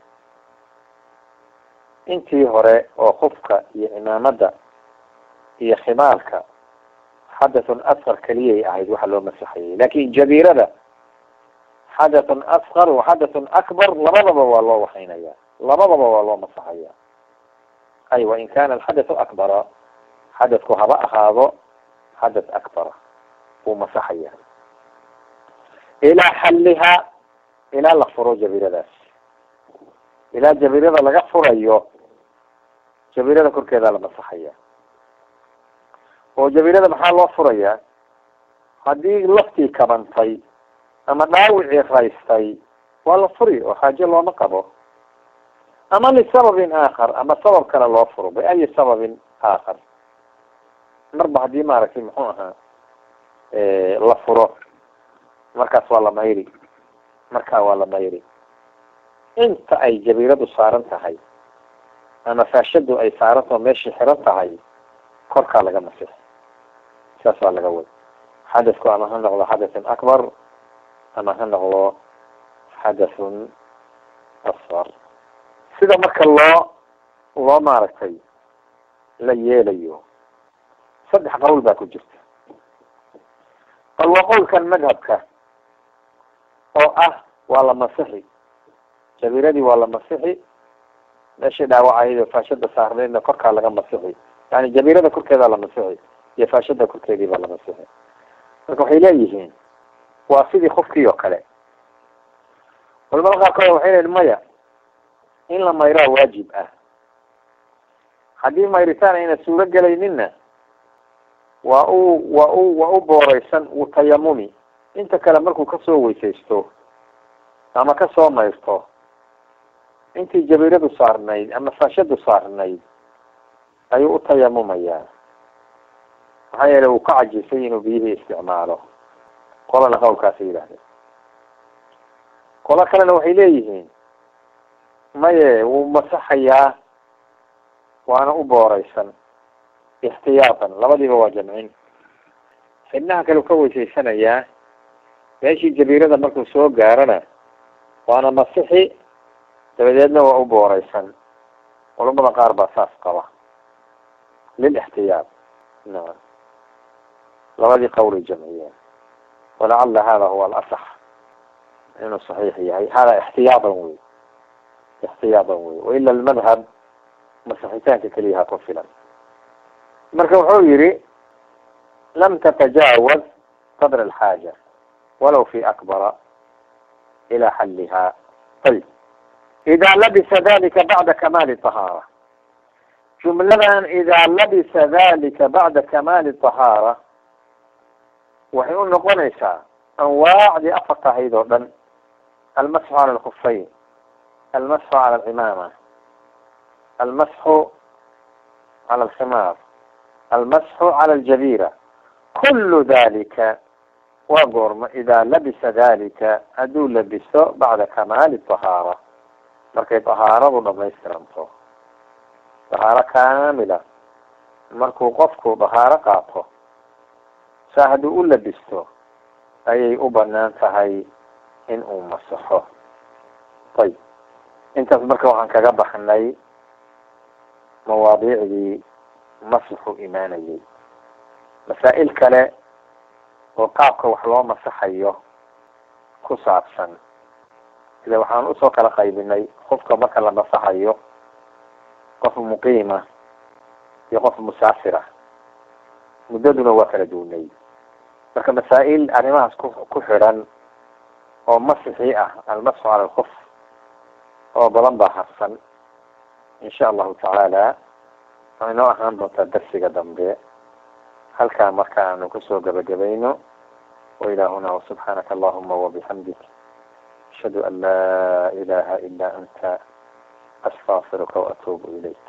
intii hore oo qofka iyo cimaamada iyo khimaalka xadathun asqar keliyay ahayd waxa loo masaxayay, lakin jabiirada xadathun asqar wa xadathun akbar labadaba waa loo waxaynaya, labadaba waa loo masaxaya. ay wa in kana alxadathu akbara, xadathku haba ahaado xadath akbara wuu masaxaya ilaa xalliha, ilaa la furo jabiiradaas, ilaa jabiirada laga furayo, jabiirada korkeeda la masaxaya. oo jabiirada maxaa loo furaya? haddii laftii kabantay ama dhaawicii raystay waa la furi oo xaaje looma qabo, ama lisababin aakhar, ama sabab kale loo furo biayi sababin aakhar. marba haddii maaragtay muxuu ahaa la furo, markaas waa la mayri, markaa waa la mayri. inta ay jabiiradu saaran tahay ama faashadu ay saarantaho meeshii xiran tahay korkaa laga masix, saas waa laga wada. xadathku ama ha noqdo xadathun akbar ama ha noqdo xadathun asqar. sida marka loo loo maaragtay la yeelayo saddex qowl baa ku jirta. bal waa qowlkan madhabka oo ah waa la masixi, jabiiradii waa la masixi, meeshii dhaawacaydo faashada saarneydna korkaa laga masixi, yani jabiirada korkeedaa la masixi iyo faashada korkeedii baa la masixi. marka waxay leeyihiin waa sidii qofkii oo kale. culamada qaarkood waxay leeyihin maya, in la mayraa waajib ah. haddii mayritaan ayna suuro gelaynina waa u waa u waa u booreysan uu tayamumi. inta kale markuu kasoo weysaysto ama kasoo mayrto intii jabiiradu saarnayd ama faashadu saarnayd ayuu u tayamumayaa, maxaa yeele uu ka cajisay inuu biyihii isticmaalo. qolana qawlkaasay yidhahdeen. qolo kalena waxay leeyihiin maye wuu masaxayaa waana u booreysan ixtiyaatan, labadiiba waa jamcin. xibnaha kale u ka weysaysanayaa, meeshii jabiirada markuu soo gaarana waana masixi, dabadeedna waa u booreysan. culamada qaar baa saas qaba lilixtiyaad. nacam, labadii qawlay jamciyeen. walacala hada huwa alasax, inuu saxiix yahay. hada ixtiyaatan wey, ixtiyaatan wey, waila almadhab masixitaanka keliyaha ku filan. marka wuxuu yihi lam tatajaawaz qadra alxaaja walaw fi akbara ila xalliha. ayb ida labisa dalika bacda kamaali طahaara, jumladan ida labisa dalika bacda kamaali طahaara waxay u noqonaysaa anwaacdii afarta ahayd oo dhan. almasxu cala alkufayn, almasxu cala alcimaama, almasxu cala alximaar, almasxu cala aljabiira. kulu dalika waa goorma ida labisa dalika hadduu labiso bacda kamaali طahaara, markay طahaaradu dhamaystiranto. طahaaro kaamila markuu qofku طahaaro qaato, saa hadduu u labisto ayay u banaan tahay in uu masaxo. ayb intaas marka waxaan kaga baxnay mawaadiicdii masxu imaanayay. masaa'il kale oo qaabka wax loo masaxayo ku saabsan, sida waxaan usoo kala qaybinay qofka marka la masaxayo, qof muqiima iyo qof musaafira. muddaduna waa kala duwanay. marka masaa'il arrimahaas ku ku xiran oo masixi ah, almasxu cala alkuf, oo badan baa harsan. insha allahu tacaala waxay noo ahaan doontaa darsiga dambe. halkaa marka aanu kusoo gabagabayno. وإلى هنا وسبحانك اللهم وبحمدك أشهد أن لا إله إلا أنت أستغفرك وأتوب إليك.